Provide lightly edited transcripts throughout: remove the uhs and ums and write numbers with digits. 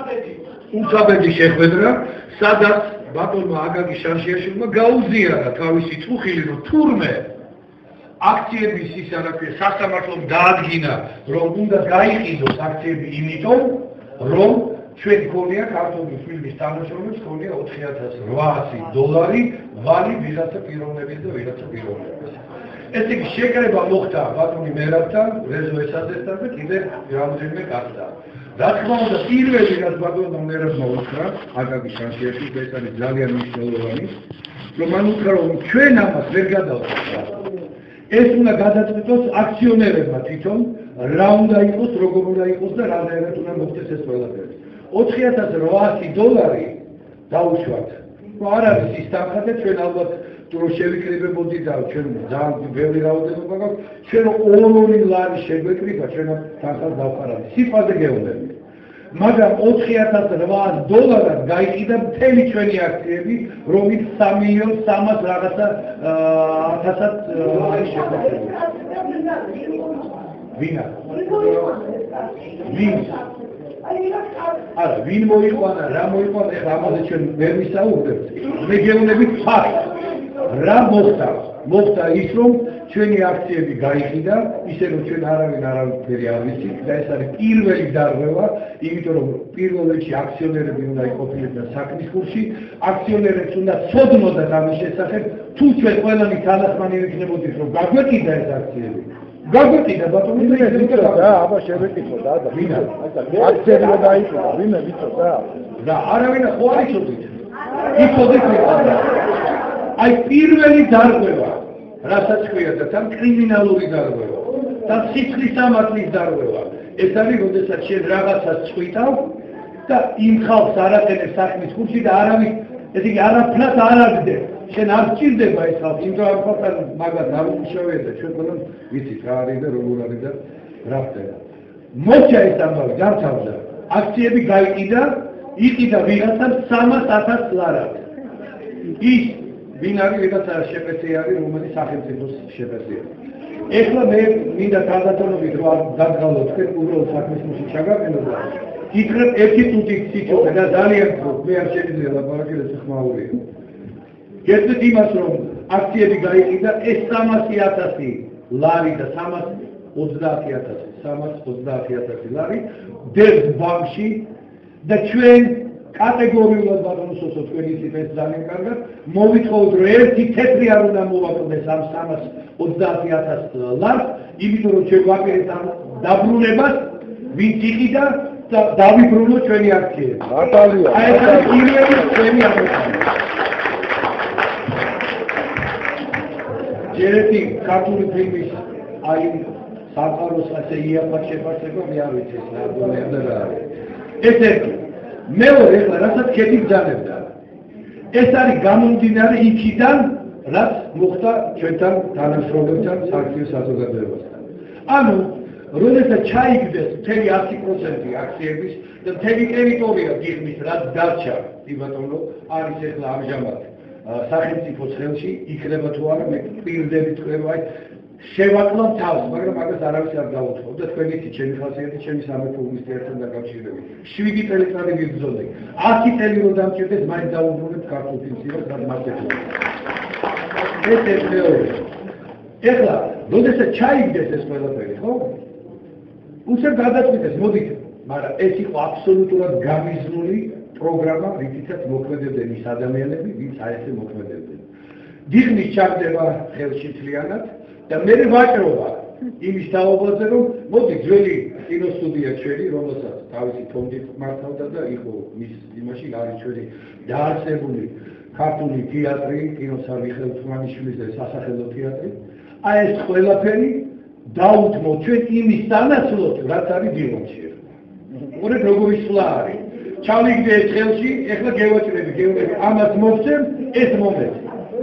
უცაბედი შეხვედრა, სადაც ბატონმა აკაკი შანშიაშვილმა გაუზიარა თავისი წუხილი, რომ თურმე აქციების ის არაფერი სასამართლომ დაადგინა, რომ უნდა გაიყიდოს აქციები იმიტომ, რომ ჩვენ გქონია ქართული ფილმის თანაშრომებს გქონია $4,800 ვალი ვიღაცა პიროვნების და ვიღაცა პიროვნების. ეს იგი შეკრება მოხდა ბატონი მერაბთან, რეზო ესაძესთან და კიდევ რამდენიმე კაცთან. რა თქმა უნდა, პირველი რაც ბატონმა მერაბმა უთხრა, აკაკი შანშიაშვილს, ეს არის ძალიან მნიშვნელოვანი, რომ მან უთხრა, რომ ჩვენ ამას ვერ გადავწყვეტთ. ეს უნდა გადაწყვეტოს აქციონერებმა თვითონ, რა უნდა იყოს, როგორ უნდა იყოს და რამდენად უნდა მოხდეს ეს ყველაფერი. $4,800 დაუშვათ. არ არის ის თანხა და ჩვენ ალბათ თუ შევიკრიბებოდი და ჩვენ ძალიან ბევრი რაოდენობა გაქვს, ჩვენ $2 ლარი შეგვეკრიბა, ჩვენ თანხას დავხარავთ. სიტყვაზე გეუბნები. მაგრამ $4,800 გაიყიდა მთელი ჩვენი აქციები, რომით 3,300,000 რაღაცა ათასად არის შეფასებული. ვინა? ვინ? არა, ვინ მოიყვანა, რა მოიყვანა, ეხლა ამაზე ჩვენ ვერ ვისაუბრებთ. მე გეუბნებით ფაქტს. რა მოხდა? მოხდა ის, რომ ჩვენი აქციები გაიყიდა, ისე რომ ჩვენ არავითარი არ ვიცით და ეს არის პირველი დარღვევა, იმიტომ რომ პირველ რიგში აქციონერები უნდა იყოფილიყვნენ საქმის კურსში, აქციონერებს უნდა ცოდნოდათ ამის შესახებ, თუ ჩვენ ყველანი თანახმანი ვიქნებოდით, რომ გაგვეკიდა ეს აქციები. გაგვეკიდა ბატონო, ვიცით და აბა შევეკითხო და ვინა? აქციები რა დაიყიდა, ვინმე ვიცით და არავინ ხო არ იცოდით. იცოდით და აი პირველი დარღვევა, რასაც ქვია და თან კრიმინალური დარღვევა და სიცხლის სამართლის დარღვევა. ეს არის, როდესაც შენ რაღაცას წვიტავ და იმ ხალხს არაყენებს საქმის კურსში და არავის, ესე იგი არაფრად არ აგდებ. შენ არ სჭირდება ეს ხალხი, იმიტომ რომ ხალხთან მაგათ არ უმუშავია და ჩვენ ყველამ ვიცით რა არის და როგორ არის და რა ხდება. მოჩა ეს ამბავი დამთავრდა. აქციები გაიყიდა, იყიდა ვიღაცამ $300,000. ის ვინ არის ვიღაცა შეფასე არის, რომელიც სახელმწიფოს შეფასეა. ეხლა მე მინდა გადატანობით რომ არ დაგღალოთ თქვენ უბრალოდ საქმის კურსში ჩაგაყენოთ და ითხრებ ერთი წუთით სიჩქარე და ძალიან გქონდ, მე არ შეიძლება ლაპარაკი და სახმაურია. გეტყვით იმას, რომ აქციები გაიყიდა, ეს $300,000 ლარი და $330,000 ლარი დებს ბანკში და ჩვენ კატეგორიულად ბატონოსო თქვენი ციფრებს ძალიან კარგად მოვითხოვთ, რომ ერთი თეთრი არ უნდა მოვაკლდეს ამ $330,000 ლარს, იმიტომ რომ ჩვენ ვაპირებთ ამ დაბრუნებას, ვინც იყიდა და დავიბრუნოთ ჩვენი აქციები. მართალია. აი ეს არის პირველი ჩვენი აღმოჩენა. ჯერეთი ქართული ფილმის აი სამყაროს ასე იაფად შეფასება მე არ ვიცი რა გონებდა რა არის. ეს ერთი. მეორე ეხლა რასაც ქეთი გძანებდა. ეს არის გამომდინარე იქიდან, რაც მოხდა ჩვენთან თანამშრომლებთან სააქციო საზოგადოებასთან. ანუ როდესაც ჩაიგდეს მთელი 100% აქციების და მთელი ტერიტორია გიხმის, რაც დარჩა, ბატონო, არის ეხლა ამჟამად სახელმწიფოს ხელში, იქნება თუ არა, მე პირდებით კრება, შევაკლავ თავს, მაგრამ მაგას არავის არ დაუწყობ და თქვენ იცით ჩემი ხასიათი, ჩემი სამეფო მინისტრიასთან დაკავშირებით. 7 წელიწადი ვიბრძოლე. 10 წელი რომ დამჭირდეს, მაინც დაუბრუნებ ქართულ ფილმს, რაც მარტივია. ეს მეორე. ეხლა, როდესაც ჩაიგდეს ეს ყველაფერი, ხო? უსერ გადაწყვიტეს, მოდით, მაგრამ ეს იყო აბსოლუტურად გამიზნული პროგრამა, რითიც მოქმედებდნენ ის ადამიანები, ვინც აი ესე მოქმედებდნენ. დიღმის ჩაგდება ხელში თლიანად და მე ვაჭრობა იმის თაობაზე, რომ მოდი ძველი კინოსტუდია ჩვენი, რომელსაც თავისი ფონდით მართავდა და იყო მის იმაში არის ჩვენი დაარსებული ქართული თეატრი, კინოსალი ხელთმანიშვილის და სასახელო თეატრი. აი ეს ყველაფერი დაუთმო ჩვენ იმის სანაცვლოდ, რაც არის დილონში. უყურეთ როგორი სვლა არის. ჩავიგდე ეს ხელში, ეხლა გევაჭრები, ამას მოვცემ, ეს მომეც.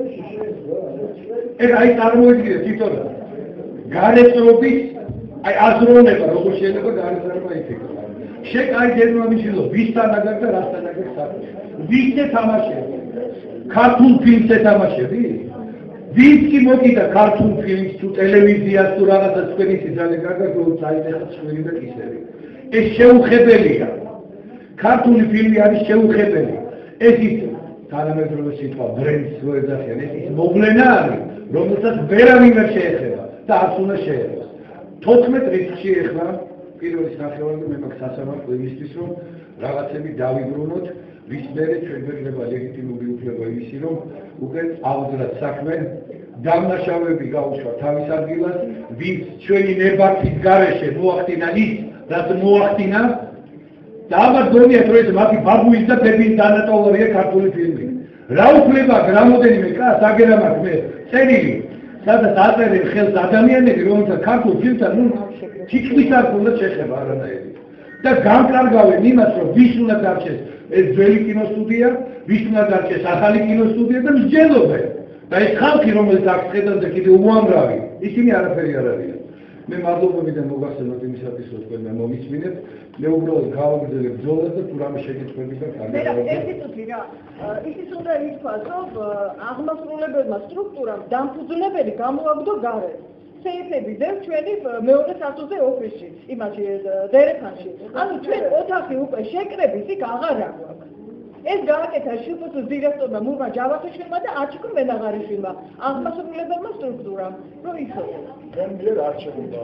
ეხლა აი წარმოიდგინეთ თვითონ გარეწრობის, აი აზროვნება როგორ შეიძლება გარეწრობა იფიქროს. შეკაი გერმანიში ვისთან აგარ და რასთან აგარ საქმე. ვისზე თამაშები? ქართულ ფილმზე თამაშები? ვინც კი მოკიდა ქართულ ფილმს თუ ტელევიზიას თუ რაღაცას თქვენი ძალიან კარგად რომ წაიწერა წვერი და კისერი. ეს შეუხებელია. ქართული ფილმი არის შეუხედელი. ეს ის თანამედროვე სიტყვა ბრენდს რო ეძახიან, ეს ის მოვლენა არის, რომელსაც ვერავინ არ შეეხება და არც უნდა შეეხოს. 14 რიცხვში ეხლა პირველი სახეობა მე მაქვს სასამართლო იმისთვის რომ რაღაცები დავიბრუნოთ, ვის მერე ჩვენ გვექნება ლეგიტიმური უფლება იმისი რომ უკვე ავძრათ საქმე, დამნაშავეები გაუშვა თავის ადგილას, ვინც ჩვენი ნებართის გარეშე მოახდინა ის, რაც მოახდინა და ამას გონიათ რომ ეს მათი ბაბუის და დედის დანატოლია ქართული ფილმი. რა უფლება აქვს რამოდენიმე კაცს აგერა მაქვს მე წერილი, სადაც აწერენ ხელს ადამიანები, რომელსაც ქართულ ფილმთან ნუ თითქმის არ ქონდათ შეხება არანაირი. და განკარგავენ იმას, რომ ვის უნდა დარჩეს ეს ძველი კინოსტუდია, ვის უნდა დარჩეს ახალი კინოსტუდია და მსჯელობენ. და ეს ხალხი, რომელიც აქ ხედავდა კიდევ უამრავი, ისინი არაფერი არ არიან. მე მადლობებიდან მოგახსენოთ იმისათვის, რომ თქვენ მომისმინეთ. მე უბრალოდ გავაგრძელებ ბრძოლას და თუ რამე შეკითხვები გაქვთ, ერთი წუთი რა. ისიც უნდა ითქვას, რომ აღმასრულებელმა სტრუქტურამ დამფუძნებელი გამოაგდო გარეთ. სეიფები და ჩვენი მეორე სართულზე ოფისში, იმაში დერეფანში. ანუ ჩვენ ოთახი უკვე შეკრების იქ აღარ აქვს. ეს გააკეთა შიფოს დირექტორმა მურმა ჯავახიშვილმა და აჩიკო მენაღარიშვილმა, აღმასრულებელმა სტრუქტურამ, რომ იცოდნენ. ჩვენ მიერ არჩეულდა.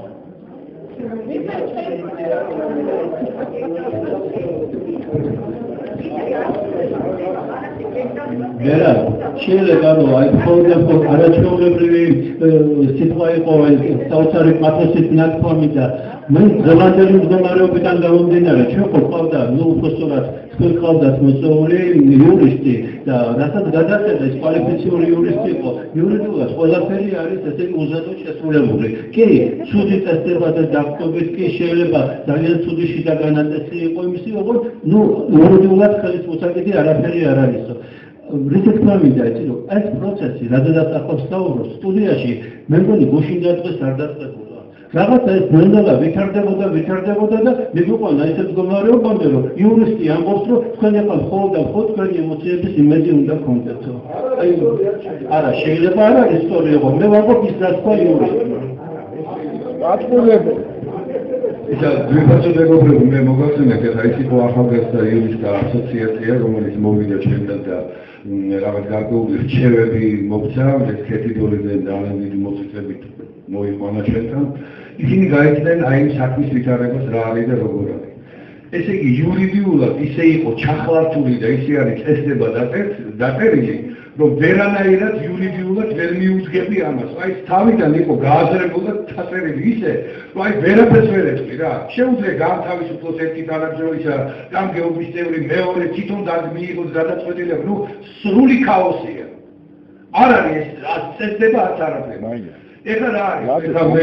Vera, შეიძლება რომ აი მხოლოდ არაჩვეულებრივი სიტყვა იყო ეს საოცარი პათოსით ნათქვამი და მე ზოგადად მდგომარეობიდან გამომდინარე ჩვენ ყავდა ნუ უბრალოდ თქვენ ყავდათ მოწვეული იურისტი და რასაც გადაწყვეტა ეს კვალიფიციური იურისტი იყო იურიდიულად ყველაფერი არის ესე უზადოდ შესრულებული კი ცუდი წესდება და დაგტობით კი შეიძლება ძალიან ცუდი შიდა განაწესი იყო იმისი როგორც ნუ იურიდიულად ხელის მოსაკეთი არაფერი არ არისო რითი თქვა მინდა იცი რომ ეს პროცესი რადგანაც ახალ საუბრობს სტუდიაში მე მგონი გუშინ დღეს არ დაწყებულა რაღაცა ეს ნელ-ნელა ვითარდებოდა და მიგვიყვანა ისეთ მდგომარეობამდე რომ იურისტი ამბობს რომ თქვენ ახლა მხოლოდ და მხოლოდ თქვენი ემოციების იმედი უნდა გქონდეთო აი არა შეიძლება არ არის სწორი იყო მე ვამბობ ის რაც თქვა იურისტმა ატყულებო ისა გვიფაჩო მეგობრებო მე მოგახსენეთ ახლა ის იყო ახალგაზრდა იურისტთა ასოციაცია რომელიც მოვიდა ჩვენთან და რაღაც გარკვეული რჩევები მოგცა ეს ქეთიდოლიზე ძალიან დიდი მოწესებით მოიყვანა ჩვენთან ისინი გაიცნენ აი იმ საქმის ვითარებას რა არის და როგორ არის ესე იგი იურიდიულად ისე იყო ჩახლართული და ისე არის წესდება დაწერილი რომ ვერანაირად იურიდიულად ვერ მიუძღები ამას აი თავიდან იყო გააზრებული და დაწერილი ისე რომ აი ვერაფერს ვერ ეწვი რა შეუძლია გათავისუფლოს ერთი თანამშრომლისა და გეობის წევრი მეორე თვითონ მიიღოს გადაწყვეტილება ნუ სრული ქაოსია არ არის ეს წესდება არც არაფერი ეხლა რა არის ეხლა მე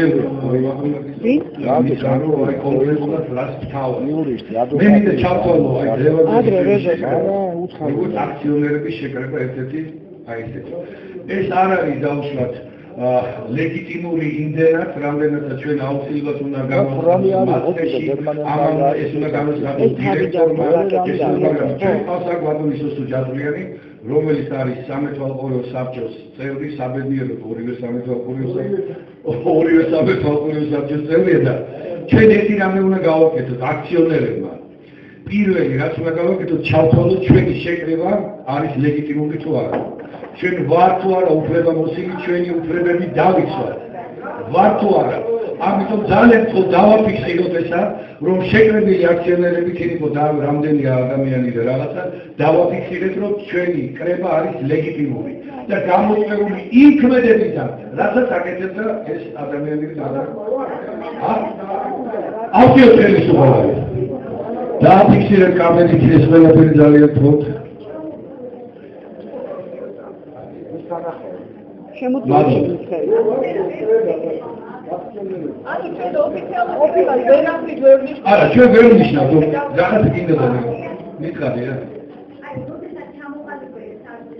კონკრეტულად რას ვთავაზ მე მინდა ჩავთვალო აი რევოლუციის აქციონერების შეკრება ერთ-ერთი აი ეს არ არის დაუშვათ ლეგიტიმური იმდენად რამდენადაც ჩვენ აუცილებლად უნდა გამოვხსნათ ეს უნდა გამოსცადოს დირექტორმა მაგრამ ჩვენ ყავს აქ ვადონის ჯაძლიანი რომელიც არის სამეთვალყურეო საბჭოს წევრი, საბედნიერო ორივე სამეთვალყურეო საბჭოს წევრია და ჩვენ ერთი რამე უნდა გავაკეთოთ აქციონერებმა. პირველი რაც უნდა გავაკეთოთ, ჩავთვალოთ ჩვენი შეკრება არის ლეგიტიმური თუ არა. ჩვენ ვარ თუ არა უფლებამოსილი, ჩვენი უფლებები დავიცვათ. ვარ თუ არა. ამიტომ ძალიან ხო დავაფიქსიროთ ესა, რომ შეკრებილი აქციონერებით იყო რამდენი ადამიანი და რაღაცა დავაფიქსირეთ, რომ ჩვენი კრება არის ლეგიტიმური და გამოწვეული იმ ქმედებიდან, რასაც აკეთებდა ეს ადამიანები ავდიო ხელისუფლება. დააფიქსირეთ კაბინეტის ეს ყველაფერი ძალიან თოთ. ანუ ჩვენ ოფიციალურად ვერაფრით ვერ ნიშნავთ. არა, ჩვენ ვერ ნიშნავთ, რაღაც კიდე და მითხარი რა. აი, როდესაც ჩამოყალიბე ეს არის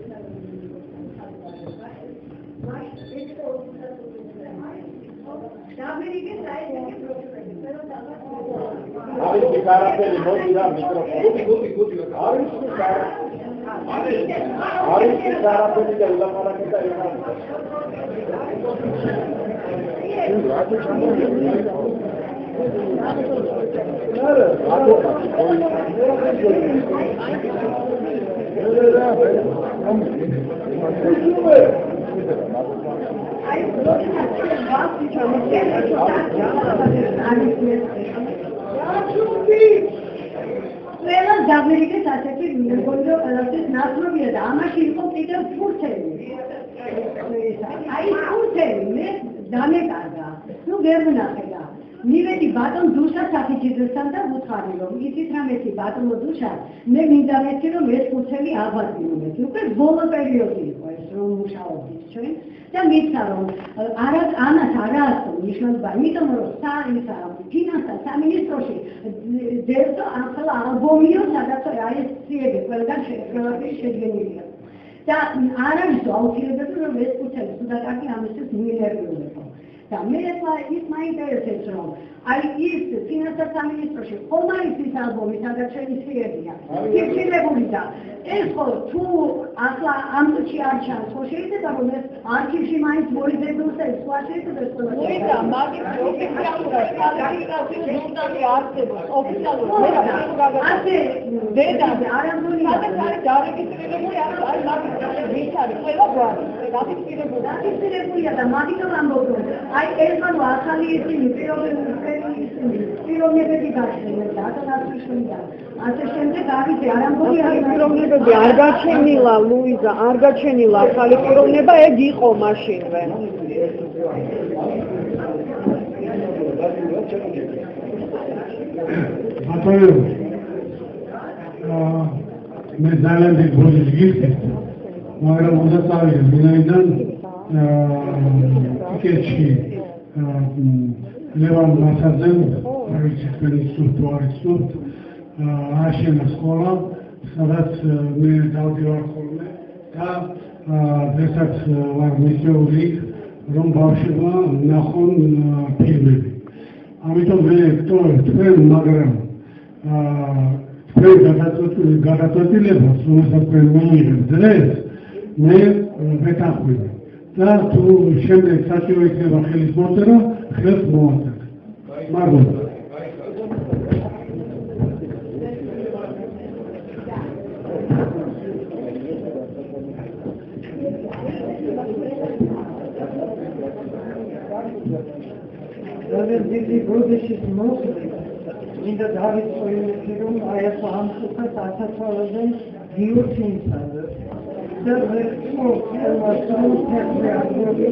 დამერიგეს აი ეს პროცესი, არის კარაფერი მოდი რა მიკროფონი. არის კარაფერი და ულაპარაკება იქნება. ყველა ამერიკის ასეთი მეგობრებო ყველასთვის ნაცნობია და ამაში იყო კიდევ ფურცელი. აი ფურცელი მე დამეკარგა. ნუ ვერ ვნახე და მივედი ბატონ დუშას აფიჩიძესთან და ვუთხარი რომ იცით რა მეცი ბატონო დუშა მე მინდა მეცი რომ ეს ფურცელი აღვადგინოთ. უკვე ბოლო პერიოდი იყო ეს რომ მუშაობდით ჩვენ და მითხრა რომ ამას არა აქვს მნიშვნელობა იმიტომ რომ ფინანსთა სამინისტროში დევს ახლა ალბომიო სადაც აი ეს ციები ყველგან შედგენილია და არ არის აუცილებელი რომ ეს ფურცელი სუდაკაკი ამისთვის მიიღებიულიყო და მე ის მაინტერესებს რომ აი ის ფინანსთა სამინისტროში ხომ არის ის ალბომი სადაც შეიცვლებია ფიქსირებული და ეს ხო თუ ახლა ამ წუთში არ ჩანს ხო შეიძლება რომ ეს არქივში მაინც მოიძებნოს და ეს სხვა შეიძლება ეს ყველა მოიცა მაგის ოფიციალურად კვალიფიკაციური არსებობს ოფიციალურად ასე დედა არამგონი სადაც არის დარეგისტრირებული აი მაგის ვის არის ყველა გვარი დაფიქსირებულია და მაგიტომ ამბობ რომ აი ეს ანუ ახალი ისინი პიროვნებები გაშენდა დათანაცხიშვილიდან ასე შემდეგ არის არამგონი პიროვნებები არ გაჩენილა ლუიზა არ გაჩენილა ახალი პიროვნება ეგ იყო მაშინვე ბატონო მე ძალიან დიდ ბოდიშს გიხდით მაგრამ უნდა წავიდე ვინაიდან ტიკეტში ლევან მასაძემ ვიცი თქვენი სურთ არ იცნობთ ააშენა სკოლა სადაც მე დავდივარ ხოლმე და დღესაც ვარ მისეული რომ ბავშვებმა ნახონ ფილმები ამიტომ მე ვტოვებ თქვენ მაგრამ თქვენ გადაწყვეტილებას რომელსაც თქვენ მიიღებთ დღეს მე ვეთანხმები და თუ შემდეგ საჭირო იქნება ხელის მოწერა ხელს მოვაწერ მადლობა დიდი ბოდიშის მოსვლით მინდა დავიწყოთ რომ აი ეს ამხელს ასაცვალებენ გიოთინსაზე და ვექო მასალას თერმიალური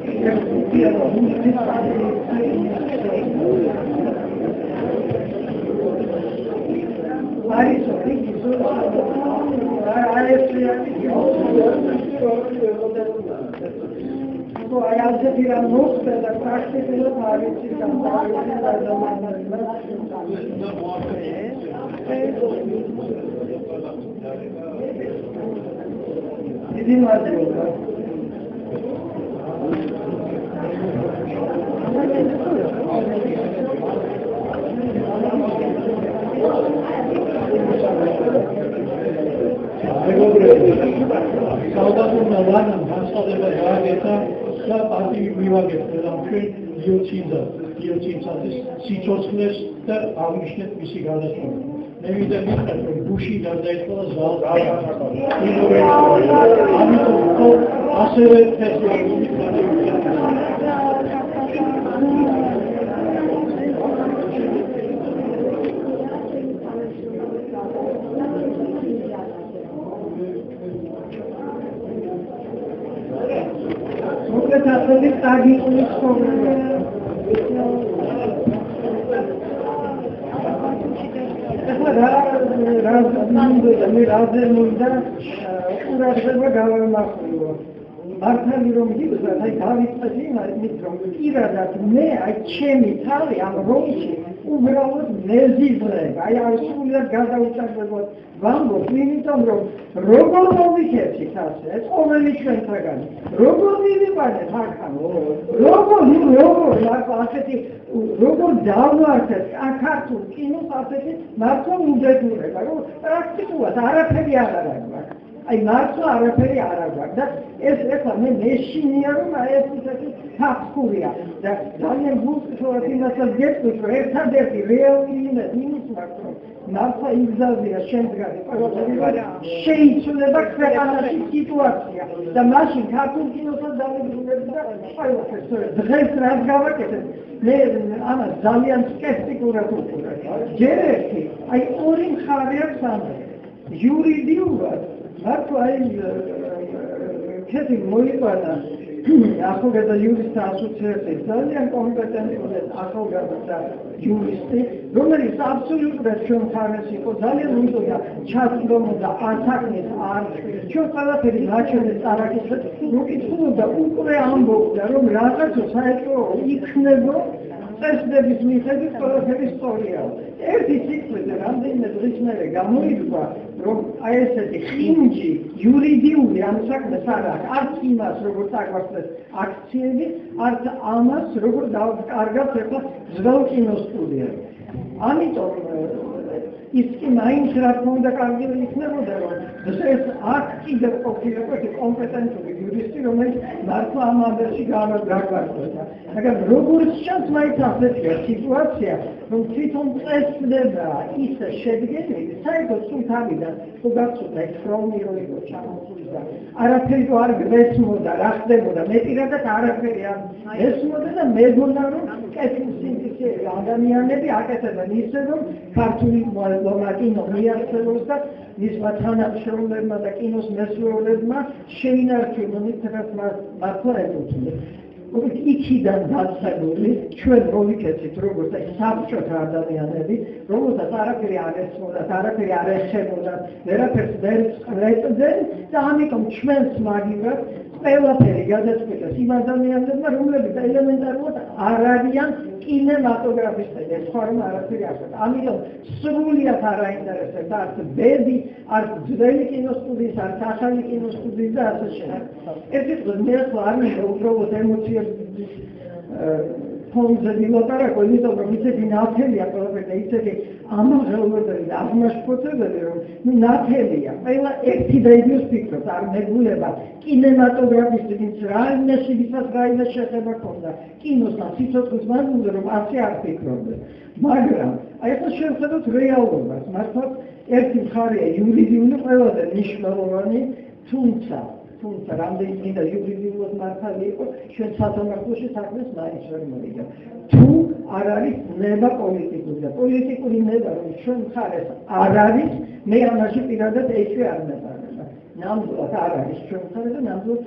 არის I also did a most of the practical authorities and და პარტიი მივაგებთ და ჩვენ გიოჩინძის სიცოცხლეს და აღნიშნეთ მისი გარდაცვალება. მე მინდა მითხრათ რომ ბუში გარდაიცვალა ზალს ამიტომ ასევე ფესტივალი That's targeting program. მართალი რომ გიგვზა, აი დავიწყდი იმით რომ პირადად მე აი ჩემი თავი ამ როლში უბრალოდ მეზიძრებ, აი არ სულად გადაუჭარბებოდ ვამბობ, იმიტომ რომ როგორ მოვიქცეთ ასე, ეს ყოველი ჩვენთაგანი, როგორ მივიყვანეთ აქ, როგორ ასეთი, როგორ დავმართეთ ქართულ კინოს ასეთი მართლა უდეურება, რომ პრაქტიკულად არაფერი არ არის. აი მართლა არაფერი არ აქვს და ეს ეხლა მე მეშინია რომ აი ეს ისეთი ფაქტურია და ძალიან გულწრფელად იმასაც გეტყვით რომ ერთადერთი რეალური იმედი იმის მაქვს რომ მართლა იგზავზია შემდგარი ყველაფერი შეიცვლება ქვეყანაში სიტუაცია და მაშინ ქართულ კინოსაც დავიბრუნებ და ყველაფერს დღეს რაც გავაკეთებ მე ამას ძალიან სკეპტიკურად ვუყურებ ჯერ ერთი აი ორი მხარე აქვს ამაზე იურიდიულად მართლა აი ქეთი მოიყვანა ახალგაზრდა იურისტთა ასოციაციის ძალიან კომპეტენტური ახალგაზრდა იურისტი რომელიც აბსოლუტურად ჩვენ მხარეს იყო ძალიან უნდა ჩაწვდომოდა ასაკნის არ ჩვენ ყველაფერი რაჩვენე წარაკეთეთ უკითხულობდა უკვე ამბობდა რომ რაღაცა საერთო იქნება წესდების მიხედვით ყველაფერი სწორია ერთი სიტყვით რამდენიმე დღის მერე გამოიდგა რომ აი ესეთი ხინჯი იურიდიული ამ საქმეს არ აქვს არც იმას როგორც აგვახსნეს აქციები არც ამას როგორ დავკარგავთ ეხლა ძველ კინოსტუდიას ამიტომ ის კი მაინც რა თქმა უნდა კარგი იქნებოდა რომ ეს აქ კიდევ ყოფილიყო კომპეტენტური იურისტი რომელიც მართლა ამ ამბებში გაგვარკვევდა მაგრამ როგორც ჩანს მაინც ასეთია სიტუაცია რომ თვითონ წესდება ისე შედგენილი საერთოდ სულ თავიდან თუ გახსოვდა ეს ფრომი რო იყო ჩამოსული და არაფერი არ გესმოდა რა ხდებოდა მე პირადად არაფერი არ ესმოდა და მეგონა რომ კეთილსინდისეები ადამიანები აკეთებენ ისე რომ ქართული კინო მიარსებობს და მისმა თანამშრომლებმა და კინოს მესვეოლებმა შეინარჩუნონ ის რაც მართლა ეკუთვნით. იქიდან დაცემული ჩვენ მოვიქეცით როგორც აი საბჭოთა ადამიანები, რომელსაც არაფერი არ ესმოდათ, არაფერი არ ეხებოდათ, ვერაფერს ვერ წყვეტდნენ და ამიტომ ჩვენს მაგივრად ყველაფერი გადაწყვეტეს იმ ადამიანებმა, რომლებიც ელემენტარულად არ არიან კინემატოგრაფისტები, სხვა რომ არაფერი არ აქვს. ამიტომ სრულიად არ აინტერესებს არც ბედი, არც ძველი კინოსტუდიის, არც ახალი კინოსტუდიის და ასე შემდეგ. ერთი დღე მე ახლა არ მინდა უბრალოდ ემოციებს ფონზე ვილაპარაკო, იმიტომ რომ ისეთი ნათელია ყველაფერი და ისეთი ამაღელვებელი და აღმაშფოთებელი რომ ნათელია. ყველა ერთი და იგივეს ფიქრობს, არ მეგულება კინემატოგრაფისტი, ვინც რაიმეშივისაც რაიმე შეხება ქონდა კინოსთან სიცოცხლის მანძილზე რომ ასე არ ფიქრობდნენ. მაგრამ აი ახლა შევხედოთ რეალობას, მართლა ერთი მხარეა იურიდიული ყველაზე მნიშვნელოვანი, თუმცა რამდენიმე იურიდიულად მართალი იყო ჩვენ სასამართლოში საქმეს მაინც ვერ მოვიდა. თუ არ არის ნება პოლიტიკური და პოლიტიკური ნება რომ ჩვენ მხარეს არ არის, მე ამაში პირადად ეჭვი არ მეყარება. ნამდვილად არ არის ჩვენ მხარეს და ნამდვილად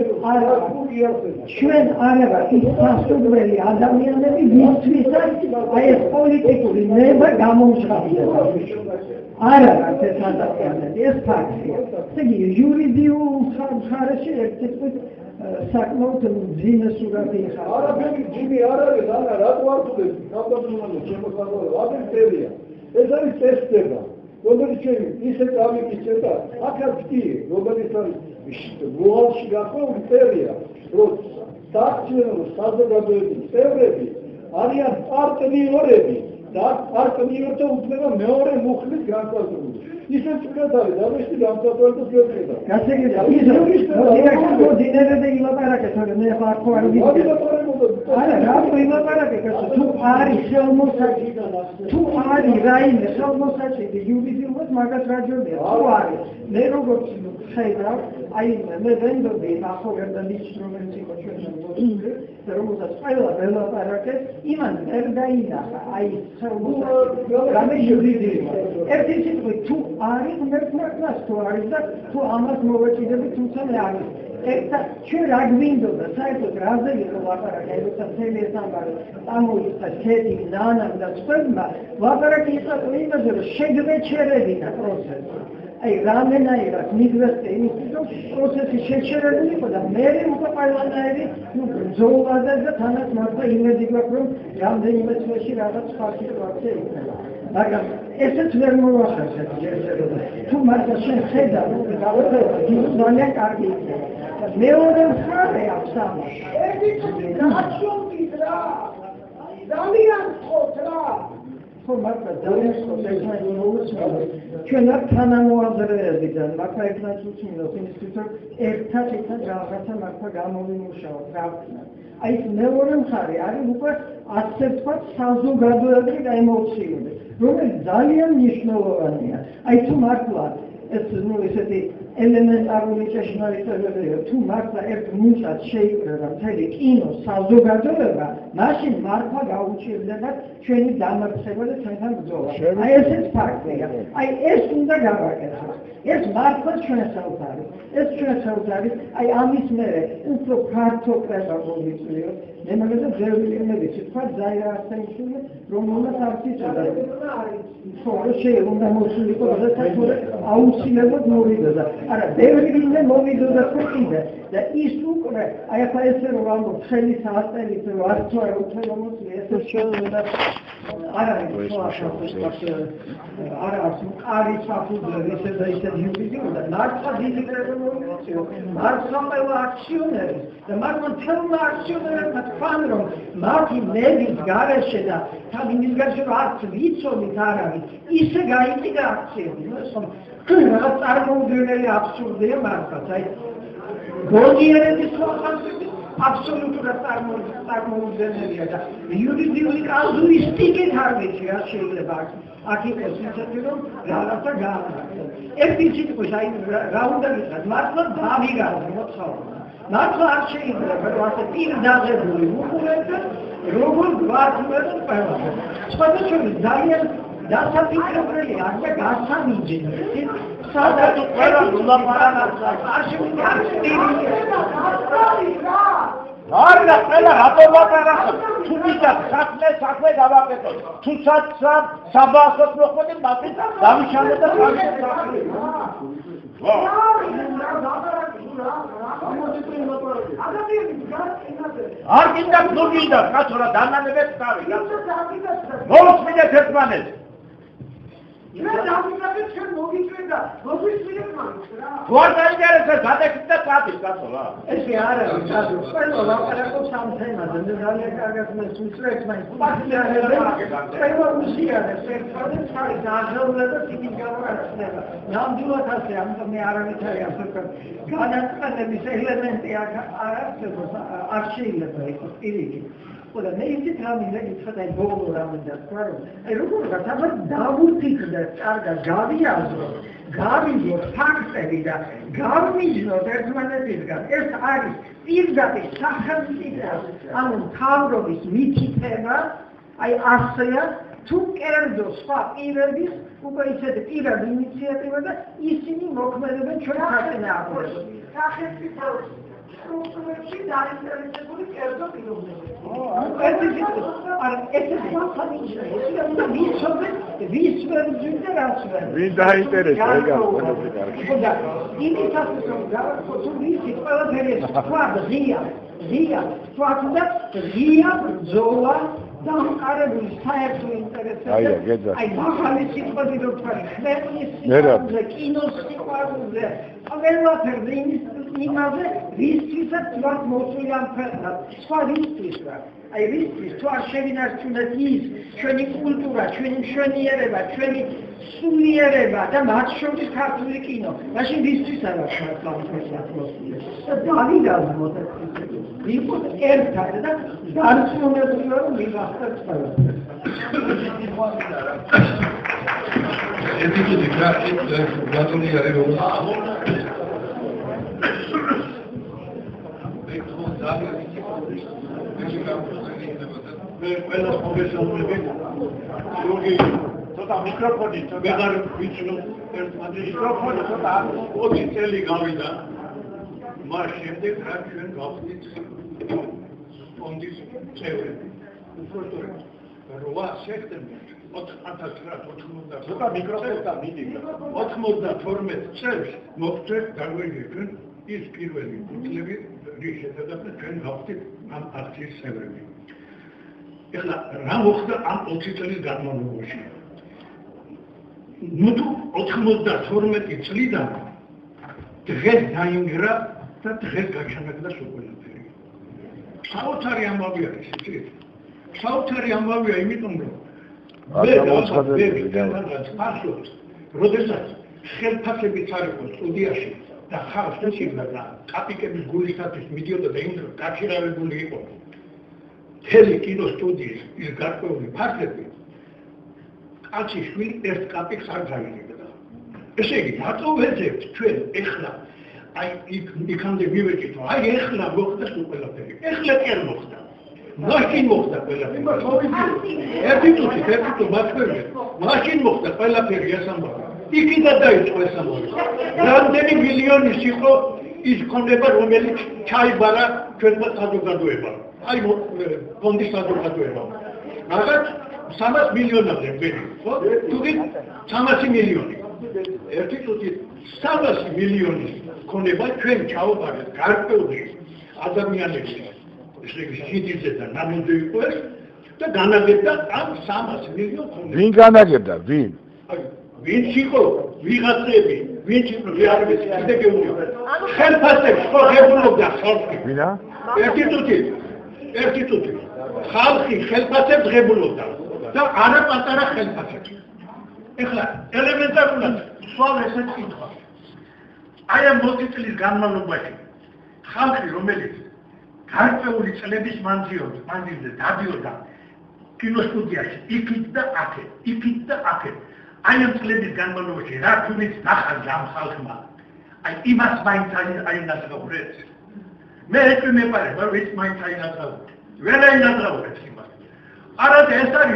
ჩვენ არ ვართ ის სასტუმრელი ადამიანები, ვისთვისაც აი ეს პოლიტიკური ნება გამომჟღავნდება. არ არის ეს ადამიანები, ეს ფაქტია. ესე იგი იურიდიულ მხარეში ერთი წუთი საკმაოდ მძიმე სურათი ხარ. არაფერი ჯიმი არ არის, ანა რატო არ ხდება? კაპიტალიზმი შემოხარდა, აბერტელია. ეს არის წესდება. რომელიც ჩემი ისე წავიკითხება, აქაც კი, რომელიც არის გლობალში გახდა იმპერია, რომ სააქციონერო საზოგადოების წევრები არიან პარტნიორები და პარტნიორთა უფლება მეორე მუხლის განსაზღვრული. ისე წვრილად არის, დამეშტი განსაზღვრებას გეწევა. გასაგებია, ის მოდინერები ილაპარაკეთ, რომ მე ახლა არ ვიცი. არა, რატო ილაპარაკეთ, თუ არის ხელმოსაჭრელი, თუ არის რაიმე ხელმოსაჭრელი იურიდიულად მაგას რაჯონია, თუ არის. მე როგორც ხედავ, აი მე ვენდობი ახალგაზრდა ლიდერს, რომელიც იყო ჩვენში და რომელსაც ყველა ველაპარაკეთ, იმან ვერ დაინახა აი ხელმოსაჭრელი, რამე იურიდიულად. ერთი სიტყვით თუ არის მერტმაკნას თუ არის და თუ ამას მოვეჭიდები თუმცა მე არის ერთა ჩვენ რა გვინდოდა საერთოდ რაზე იყო ლაპარაკი როცა მთელი ეს ამბავი წამოიწყა ქეთი ნანამ და სხვებმა ლაპარაკი იყო იმაზე რომ შეგვეჩერებინა პროცესი აი რამენაირად მიგრესტე იმის რომ პროცესი შეჩერებული იყო და მე უკვე ყველანაირი ბრძოლაზე და თანაც მართლა იმედი გვაქვს რომ რამდენიმე წელში რაღაც სხვა სიტუაცია იქნება მაგრამ ესეც ვერ მოვახერხეთ ჯერჯერობით. თუ მართლა შენ ხედავ, ძალიან კარგი იქნება. მეორე მხარე აქვს ამას. ერთი წუთი გაჩვენდით რა. ძალიან ხოთ რა. ხო მართლა ძალიან სწორად ჩვენ არ თანამოაზრეებიდან მართლა ერთად უცმინოთ იმისთვის რომ ერთად რაღაცა მართლა გამოვიმუშავოთ გავხსნათ აი ეს მეორე მხარე არის უკვე ასე თქვა საზოგადოებრივი ემოციები რომელიც ძალიან მნიშვნელოვანია აი თუ მართლა ეს ნუ ესეთი ელემენტარული ჭეშმარიტებებია თუ მართლა ერთ მუნჭად შეიკრება მთელი კინო საზოგადოება მაშინ მართლა გაუჭირდება ჩვენი დამარცხება და ჩვენთან ბრძოლა აი ესეც ფაქტია აი ეს უნდა გავაკეთოთ ეს მართლა ჩვენსაუთ არის ეს ჩვენსაუთ არის აი ამის მერე უფრო ფართო კრება მოვიწვიოთ მე მაგალითად ძველი ფილმები თქვა ზაირა ასენიშვილი რომელმაც არც იცოდა ხო შეიძლება მოსულიყო და აუცილებლად მოვიდოდა არა ბევრი ვინმე მოვიდოდა კიდე და ის უკვე აი ახლა ესე რომ ამბობ ხელი საასწელით რომ არ თქვა უცხოელმოსლი ესე შეიძლება არა არის მყარი საფუძველი ესე და ისე დიუდიდიოდა მართლა დიდი კრება მოვიწვიო მართლა ყველა აქციონერი და მართლა თელმა აქციონერებმა თქვან რომ მათი ნების გარეშე და თან იმის გარეშე რომ არც ვიცოდით არ არის ისე გაიწიდა აქციები რაღაც წარმოუდგენელი აბსურდია მართლაც აი გონიერების ხალხი აბსოლუტურად წარმოუდგენელია და იურიდიული კაზუისტიკით არ ვიცი რა შეიძლება აქ იყოს ისეთი რომ რაღაცა გააკეთოს ერთი სიტყვის აი რა უნდა გითხრათ მართლა დავიგავო მოთხოვნა მართლა არ შეიძლება რომ ასე პირდაღებული უყურებდა როგორ გვართმევენ ყველას სხვადასხვა ძალიან დასაფიქრებელი არ და გასამიჯნებელი სადაც ყველა ულაპარაკობს არ შეიძლება არა ყველა რატომ ლაპარაკობს თუ ვიდათ საქმე გავაკეთოთ თუ საბაასოთ მოხდეთ მათი დავიშალოთ და არ გინდა ნუ გინდა კაცო რა დანანებეთ თავი მოვწმინეთ ერთმანეთს რა დავიგებთ ჩვენ მოგიწვევდა მოგვიწვიეთ მაგას რა ვარ დაინტერესდა გადაგით და წადის კაცო რა ესე არ არის კაცო ყველა ლაპარაკობს ამ თემაზე მე ძალიან კარგად მესვისრეთ მაინც ყველა უსიარეს ერთმანეთს ხარი დააღებულა და თითის გამორაცდება ნამდვილად ასე ამიტომ მე არავითარი ასე განაცხადების ელემენტი არ არსებობს არ შეიძლება იყოს პირიქით და მე ისეთ რამე გითხრათ აი ბოლო რამე და თქვა რომ აი როგორ გათაბა დავუფიქრდეთ კარგად გავიაზროთ გავიგოთ ფაქტები და გავმიჯნოთ ერთმანეთისგან ეს არის პირდაპირ სახელმწიფო ანუ მთავრობის მითითება აი ასეა თუ კერძო სხვა პირების უკვე ისეთი პირადი ინიციატივა და ისინი მოქმედებენ ჩვენ საწინააღმდეგოდ სახელმწიფო სტრუქტურებში დაინტერესებული კერძო პიროვნებები ვინ დაინტერესდა ეგ არის იმის ასე რომ გავაკეთოთ ვიცით ყველაფერი თქვა ღია ბრძოლა დამყარებული საერთო ინტერესებზე აი მაღალი სიტყვები რო თქვა ქვეყნის სიყვარულზე კინოს სიყვარულზე ყველაფერზე იმაზე ვისთვისაც ვართ მოსული ამ ქვეყნად სხვა ვისთვის რა აი ვისთვის თუ არ შევინარჩუნეთ ის ჩვენი კულტურა ჩვენი მშვენიერება ჩვენი სულიერება და მათ შორის ქართული კინო მაშინ ვისთვის არ აქვს მართლა ამ ქვეყნად მოსული და დავიგავოთ ვიყოთ ერთად და გარწმუნებულია რომ ვიღახოთ ყველაფერს ერთი და გატონი არის რომ ყველა პროფესიონალები როგორი ცოტა მიკროფონი ვეღარ ვიცნობ ერთმანეთს მიკროფონი ცოტა 20 წელი გავიდა მას შემდეგ რა ჩვენ გავხდით ფონდის წევრები უბრალოდ 8 სექტემბერში 1990 ცოტა მიკროფონთან მიდი 92 წელს მოხდეთ დაგვიგებენ ის პირველი კუთლები რის შესაძლებლად ჩვენ გავხდით ამ აქციის წევრები ეხლა რა მოხდა ამ 20 წლის განმავლობაში ნუ 92 წლიდან დღეს დაინგრა და დღეს გაჩანაკდა ყველაფერი საოცარი ამბავი არის იცით საოცარი ამბავია იმიტომ რომ როდესაც ხელფასებიც არ იყო სტუდიაში და ხალხს შეჭირდა და კაპიკების გულისათვის მიდიოდა და იმ დროს გაჩირავებული იყო მთელი კინოსტუდიის ის გარკვეული ფასები კაცის შვილი ერთ კაპიკს არ გაიგებდა. ესე იგი რატო ვეძებთ ჩვენ ეხლა აი იქამდე მივეჭით რომ აი ეხლა მოხდა სულ ყველაფერი. ეხლა კი არ მოხდა. მაშინ მოხდა ყველაფერი. ერთი წუთი მაჩვენე. მაშინ მოხდა ყველაფერი ეს ამბავი. იქიდან დაიწყო ეს ამბავი. რამდენი მილიონის იყო ის ქონება რომელიც ჩაიბარა ჩვენმა საზოგადოებამ. აი ფონდის საზოგადოებამ. რაღაც 300 მილიონამდე ვედი, ხო? თუგი 300 მილიონი. ერთი წუთი 300 მილიონის ქონება ჩვენ ჩავაბარეთ გარკვეული ადამიანების შიდიძე და ნამდვილ იყო ეს და განაგებდა ამ 300 მილიონ ქონებას. ვინ განაგებდა? ვინ? ვინ იყო? ვიღაცები, ვინ იყო? რეალები კიდე გეუბნები. ხელფასებს ხო ღებულობდა ხალხი. ვინა? ერთი წუთი. ხალხი ხელფასებს ღებულობდა და არა პატარა ხელფასებს. ეხლა ელემენტარულად სულ ესეც კითხვა. აი ამ 20 წლის განმავლობაში ხალხი რომელიც გარკვეული წლების მანძილზე დადიოდა კინოსტუდიაში იქით და აქეთ აი ამ წლების განმავლობაში რა თუნდაც ნახალ ამ ხალხმა აი იმას მაინც აინაზღაურეთ მე ეს მეპარება ვიც მაინც აინაზღაურეთ ვერ აინაზღაურეთ იმას არადა ეს არის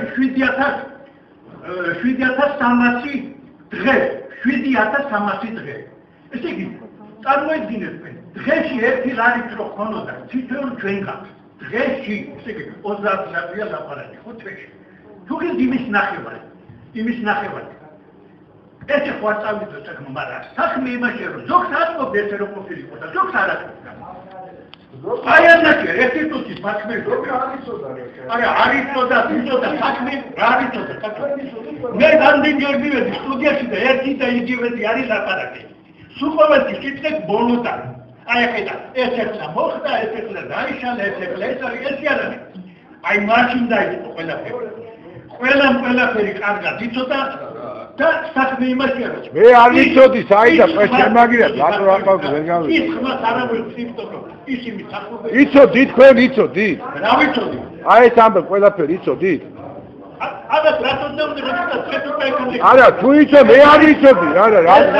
7300 დღე 7300 დღე ესე იგი წარმოიდგინეთ დღეში ერთი ლარით რო ხონოდა თითოეულ ჩვენგან დღეში ესე იგი 30 ლარია ლაპარაკი ხო თვეში თუ გინდ იმის ნახევარი ეს ხო არ წავიდო საქმე მაგრამ საქმე იმაშია რომ ზოგს აწმობ ესე რომ ყოფილიყო და ზოგს არ აწმობდა აი ამაში ერთი წუთი საქმე არიწოდა საქმე რა არიწოდა მე განდინჯერ მივედი სტუდიაში და ერთი და იგივეთი არის ლაპარაკი სულ ყოველთვის კითხეთ ბოლოდან აი ხედა ეს ერთა მოხდა ეს ეხლა დაიშალა ეს ეხლა ეს არის ეს არ არის აი მაშინ დაიწყო ყველაფერი კარგად იცოდა და საქმე იმაშია რომ მე არ ვიცოდი საიდან შემაგირა რატო ამბავ ვერ გავიგე ის ხმას არ ავიწიფტო ისინი საქმე იცოდი თქვენ იცოდით რა ვიცოდი აი ეს ამბავ ყველაფერი იცოდით არა რატო დავდე როცა წეთუკა არა თუ იცო მე არ ვიცოდი არა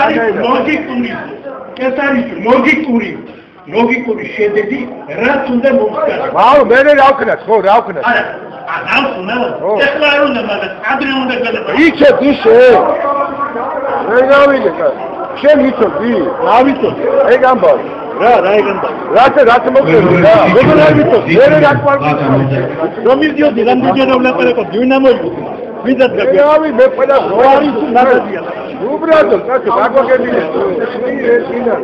ლოგიკური შედეგი რაც უნდა მოხდეს ვაუ მე რა ვქნათ ხო რა ვქნათ არა ეხლა არ უნდა მაგრამ ადრე უნდა გადავა იცოდი შენ ვერ გავიგე შენ იცოდი რა ვიცოდი ეგ ამბავ რა ეგ ამბავ რა მოხდება რა როგორ არ ვიცოდი მე რა ყვარყვი რომ მიდიოდი რამდენჯერ ვლაპარაკობ დინამოი ვიდათ გავი მე ყველა რო არის ნადადია უბრალოდ კაცო გაგვაგებინე ეს ინა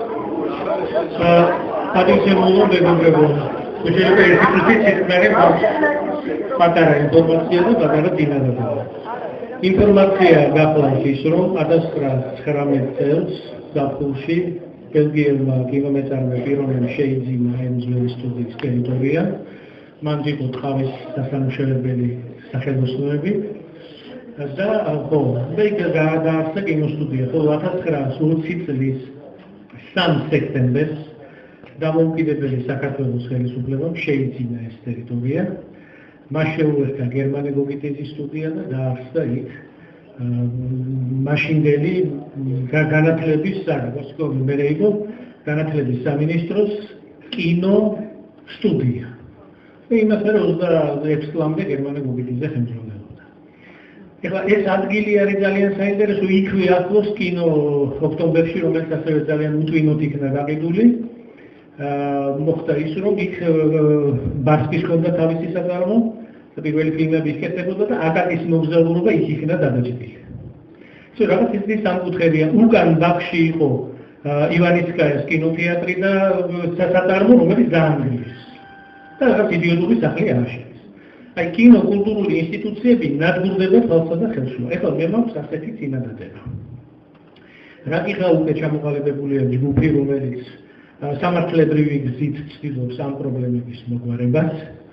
ადისემულო მეგობრებო შეიძლება ეს პრინციპი პატარა ინფორმაცია და პატარა დინამიკა ინფორმაცია გახლავთ ის რომ 1919 წელს ზაფხულში ბელგიელმა კინომეწარმე პიროვნებამ შეიძინა ემზვერის სტუდიის ტერიტორია მან იყო ტყავის დასამუშავებელი სახელოსნოები და ხო მე გადაარსა კინოსტუდია ხო 1920 წლის 3 სექტემბერს დამოუკიდებელი საქართველოს ხელისუფლებამ შეიძინა ეს ტერიტორია მას შეუერთდა გერმანიკო-გიტეზის სტუდია და დაარსდა იქ მაშინდელი განათლების საგანძურფო მე იყო განათლების სამინისტროს კინო სტუდია იმას რომ 26 წლამდე გერმანიკო-გიტეზე ხელმძღვანელობდა ეხლა ეს ადგილი არის ძალიან საინტერესო იქვე ახლოს კინო ოქტომბერში რომელიც ასევე ძალიან უტვინოდ იქნა გაყიდული მოხდა ის რომ იქ ბასკის ჰქონდა თავისი საწარმო და პირველი ფილმები იქეთებოდა და აკაკის მოგზაურობა იქ იქნა დაბეჭდილი. ეს რაღაც ისეთი სამკუთხედია უკან ბაქში იყო ივანიცკაის კინოთეატრი და საწარმო რომელიც დაანგრიეს. და რაღაც იდეოლოგიური სახლი ააშენეს. აი კინოკულტურული ინსტიტუციები ნადგურდება თვალსა და ხელშუა. ეხლა მე მაქვს ასეთი წინადადება. რა გიხა უკვე ჩამოყალიბებულია ჯგუფი რომელიც სამართლებრივი გზით ცდილობს ამ პრობლემების მოგვარებას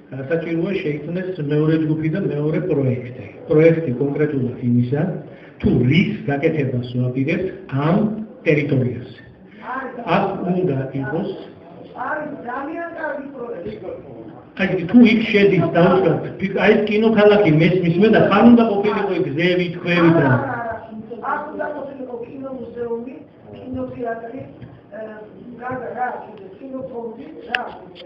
საჭიროა შეიქმნეს მეორე ჯგუფი და მეორე პროექტი. პროექტი კონკრეტულად იმისა, თუ რის გაკეთებას ვაპირებთ ამ ტერიტორიაზე. აქ უნდა იყოს ძალიან კარგი პროექტი. აი თუ იქ შედის დავუშვათ, აი კინოქალაქი მესმის მე და ხან უნდა ყოფილიყო გზები, თქვენი და აქ უნდა ყოფილიყო კინომუზეუმი, კინოთეატრი, გარდა რა, კინოფონდი, რა.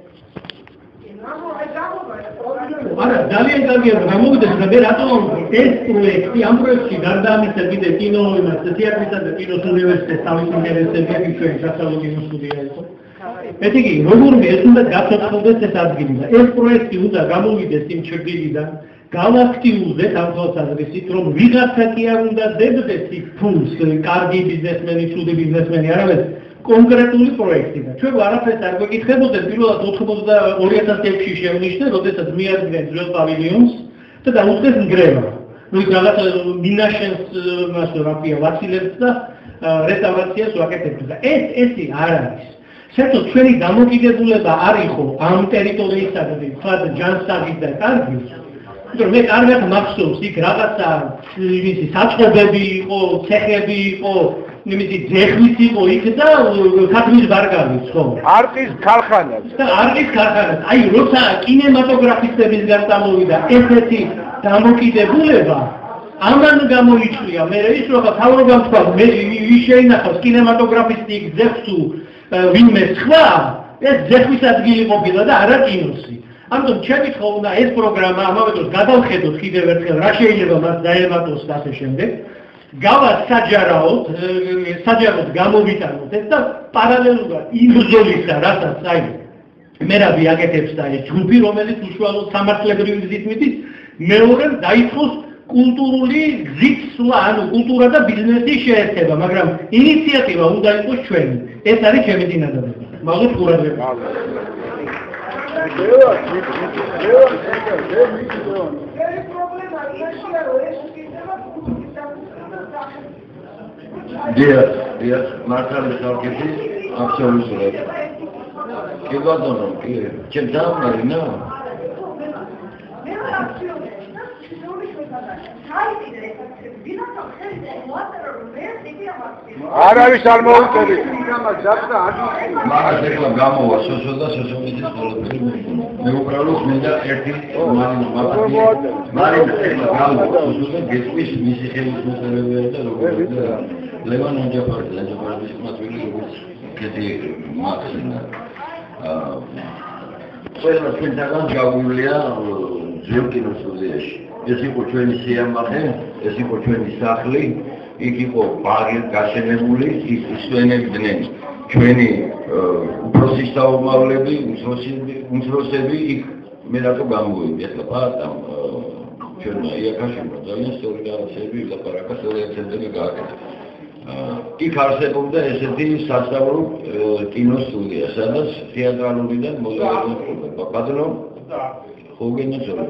არა, ძალიან კარგია, გამოვიდეს და მე რატომ ეს პროექტი, ამ პროექტში გარდა ამისა კიდე კინო, თეატრისა და კინოს უნივერსიტეტის თავის ინტერესები ჩვენ სასწავლო კინოსტუდია იყო. მეთქი, როგორმე ეს უნდა გაცოცხლდეს ეს ადგილი და ეს პროექტი უნდა გამოვიდეს იმ ჩრდილიდან, გავაქტიურდეთ ამ თვალსაზრისით, რომ ვიღაცა კი არ უნდა დებდეს იქ ფულს, კარგი ბიზნესმენი, ცუდი ბიზნესმენი, არამედ კონკრეტული პროექტი და ჩვენ არაფერს არ გვეკითხებოდნენ პირველად 2006-ში შევნიშნე, როდესაც მიადგნენ ძველ პავილიონს და დაუწყეს ნგრევა. ნუ იქ რაღაც მინაშენს მასორაპია ვაცილებს და რესტავრაციას ვაკეთებთ და ესე არ არის. საერთოდ ჩვენი დამოკიდებულება არ იყო ამ ტერიტორიისადმი, თქვათ ჯანსაღი და კარგი. იმიტომ მე კარგად მახსოვს იქ რაღაცა იმისი საწყობები იყო, ცეხები იყო, იმისი ძეხვის იყო იქ და ქათმის ბარგალიც ხო? არყის ქარხანაც. და არყის ქარხანაც. აი როცა კინემატოგრაფისტებისგან წამოვიდა ესეთი დამოკიდებულება, ამან გამოიწვია მე ის რომ თავრობამ თქვა მე ვის შეინახავს კინემატოგრაფისტი იქ ძეხს თუ ვინმე სხვა, ეს ძეხვის ადგილი ყოფილა და არა კინოსი. ამიტომ ჩემი თქმა უნდა ეს პროგრამა ამავე დროს გადავხედოთ კიდევ ერთხელ რა შეიძლება მას დაემატოს და ასე შემდეგ. გავა საჯაროდ გამოვიტანოთ ეს და პარალელურად იმ ბრძოლისა, რასაც აი მერაბი აკეთებს და ეს ჯგუფი, რომელიც უშუალოდ სამართლებრივი გზით მიდის, მეორემ დაიწყოს კულტურული გზით სვლა, ანუ კულტურა და ბიზნესის შეერთება, მაგრამ ინიციატივა უნდა იყოს ჩვენი. ეს არის ჩემი წინადადება. მაგით ყურადღება. დიახ, მართალი ხალხი აბსოლუტურად. კი ბატონო, კი. ჩემ დაამარინა. არ არის არ მოუწოდეთ. ამას დაწა მაგას ეხლა გამოვა სოსო და სოსომეთის ყველაფერი მოხდა. მე უბრალოდ მინდა ერთი მარინა ეხლა გამოვა სოსო და გესმის მისი ხელისმოწერებია და როგორ ლევან ოჯახარის მათვილი როგორც კეთი მაქსინა. ყველა ჩვენთან გაგვივლია ძველ კინოსტუდიაში. ეს იყო ჩვენი სიამაყე, ეს იყო ჩვენი სახლი. იქ იყო ბაღი გაშენებული, ის ისვენებდნენ ჩვენი უფროსი საომავლები, უმცროსები, იქ მე რატო გამოვიდი, ეხლა პატამ ჩვენმა იაკაშვილმა ძალიან სწორი რაღაცები ლაპარაკა, სწორი აქცენტები გააკეთა. იქ არსებობდა ესეთი სასწავლო კინოსტუდია, სადაც თეატრალურიდან მოდელები პატრონო ხოგენაცორი,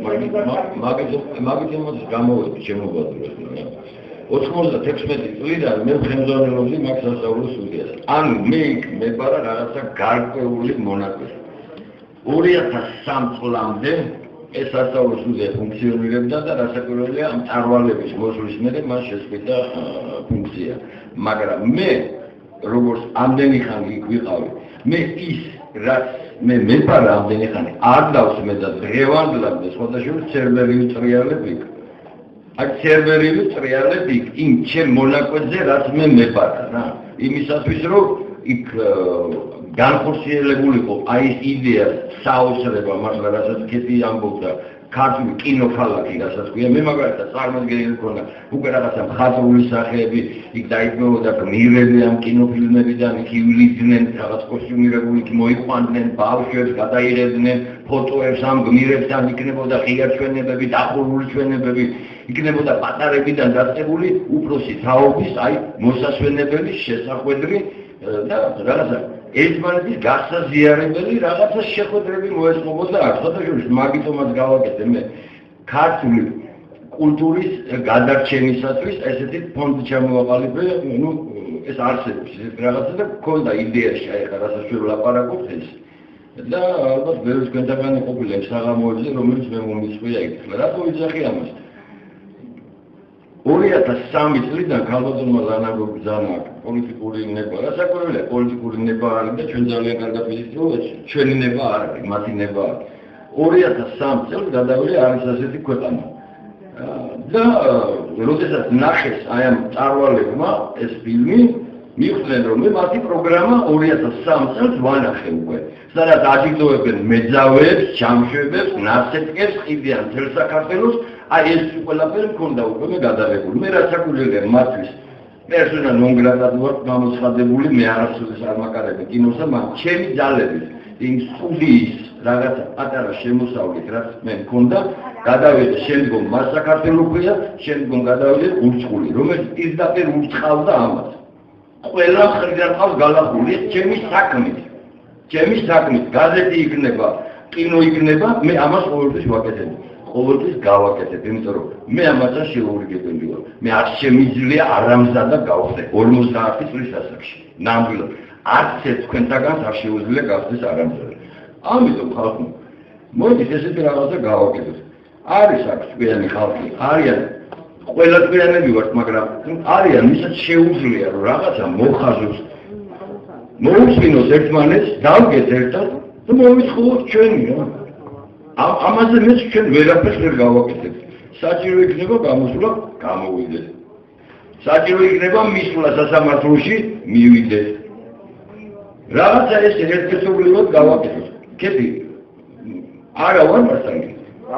მაგით გამოვედი შემოვადროს. 96 წლიდან მე ხელმძღვანელობდი მაგ სასწავლო სტუდიას. ანუ მე იქ მეპარა რაღაცა გარკვეული მონაკვეთი. 2003 წლამდე ეს სასწავლო სტუდია ფუნქციონირებდა და რასაკვირველია ამ წარვალების მოსვლის მერე მას შესწყვიტა ფუნქცია. მაგრამ მე როგორც ამდენი ხანი იქ ვიყავი, მე ის რაც მე მეპარა ამდენი ხანი არ დავსმე და დღევანდლად სხვადასხვა სერვერული ტრიალები აქ სერვერული ტრიალები იმ ჩემ მონაკვეთზე რაც მე მეპარა რა იმისათვის რომ იქ განხორციელებულიყო აი ეს იდეა საოცრება მაგრამ რასაც კეთი ამბობდა ქართული კინოქალაქი რასაც ქვია მე მაგალითად წარმოდგენილი მქონდა უკვე რაღაცა მხატვრული სახეები იქ დაიწყებოდა გმირები ამ კინოფილმებიდან იქ ივლიდნენ რაღაც კოსტიუმირებული იქ მოიყვანდნენ ბავშვებს გადაიღებდნენ ფოტოებს ამ გმირებთან იქნებოდა ღია ჩვენებები დახურული ჩვენებები იქნებოდა პატარებიდან დაწყებული უფროსი თაობის აი მოსასვენებელი შესახვედრი და რაღაცა ერთმანეთის გასაზიარებელი რაღაცა შეხვედრები მოესწრებოდა აქ ხოთაშორის მაგიტომაც გავაკეთე მე ქართული კულტურის გადარჩენისათვის ესეთი ფონდი ჩამოვაყალიბე ეს არსებობს ეს რაღაცა და მქონდა იდეა შეეხა რასაც ჩვენ ვლაპარაკობთ ეს და ალბათ ბევრი თქვენთაგან ყოფილა საღამოებზე, რომელიც მე მომიწვია იქ. რატო ვიძახი ამას? 2003 წლიდან ქალბატონმა ლანაგო ბრძანა პოლიტიკური ნება, რა საკვირველია პოლიტიკური ნება არის და ჩვენ ძალიან კარგად ვიცით, რომ ჩვენი ნება არ არის, მათი ნება არის. 2003 წელს გადავიდა არის ასეთი ქვეყანა. და როდესაც ნახეს აი ამ წარვალებმა ეს ფილმი, მიხვდნენ რომ მე მათი პროგრამა 2003 წელს ვანახე უკვე. სადაც აჯილდოებენ მეძავებს, ჯამშვებებს, ნაცეტკებს, ყიდიან მთელ საქართველოს. აი ეს ყველაფერი მქონდა უკვე მე გადაღებული. მე რაც აკვირვებია მათთვის პერსონა ნონ გრატად ვარ გამოცხადებული, მე არასოდეს არ მაკარები კინოსა, მაგრამ ჩემი ძალებით იმ სტუდიის რაღაცა პატარა შემოსავლით რაც მე მქონდა, გადავედი შემდგომ მას საქართველოს ქვია, შემდგომ გადავედი ურჩხული, რომელიც პირდაპირ ურჩხავდა ამას. ყველა მხრიდან ყავს გალახული ჩემი საქმით. ჩემი საქმით გაზეთი იქნება, კინო იქნება, მე ამას ყოველთვის ვაკეთებ. ყოველთვის გავაკეთებ, იმიტომ რომ მე ამასაც შეურიგებელი ვარ. მე არ შემიძლია არამზადა გავხდე 50 წლის ასაკში. ნამდვილად, არც ერთ თქვენთაგან არ შეუძლია გავხდეს არამზადა. ამიტომ ხალხო, მოდით ესეთი რაღაცა გავაკეთოთ. არის აქ თქვენი ხალხი, არიან ყველა თქვენები ვართ, მაგრამ არიან ვისაც შეუძლია რომ რაღაცა მოხაზოს. მოусმინოს ერთმანეთს, დავგეთ ერთად და მოვიწყოთ ჩვენი რა. ამაზე მე ჩვენ ვერაფერს ვერ გავაკეთებ. საჭირო იქნება გამოსვლა, გამოვიდეთ. საჭირო იქნება მისვლა სასამართლოში, მივიდეთ. რაღაცა ეს ერთეულოდ გავაკეთოთ. კეთი. არა ვარ მასწავლე.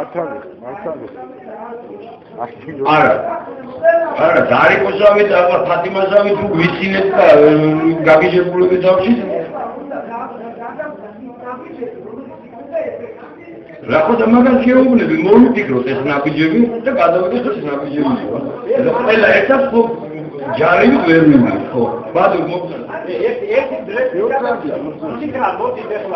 არა, დარიკოსავით, აბა ფატიმაზავით ვიცინეთ და გაგიჟებულები დავშით. Rako da magan შეუგნები მოვიფიქროთ ეს ნაბიჯები და გადავიდეთ ეს ნაბიჯები. ყველა ერთად ხო ჯარი ვერ მივიდეთ ხო. ბადურ მოგწონს. ერთი დღეს ვიურავია. მუსიკა მოდი ახლა.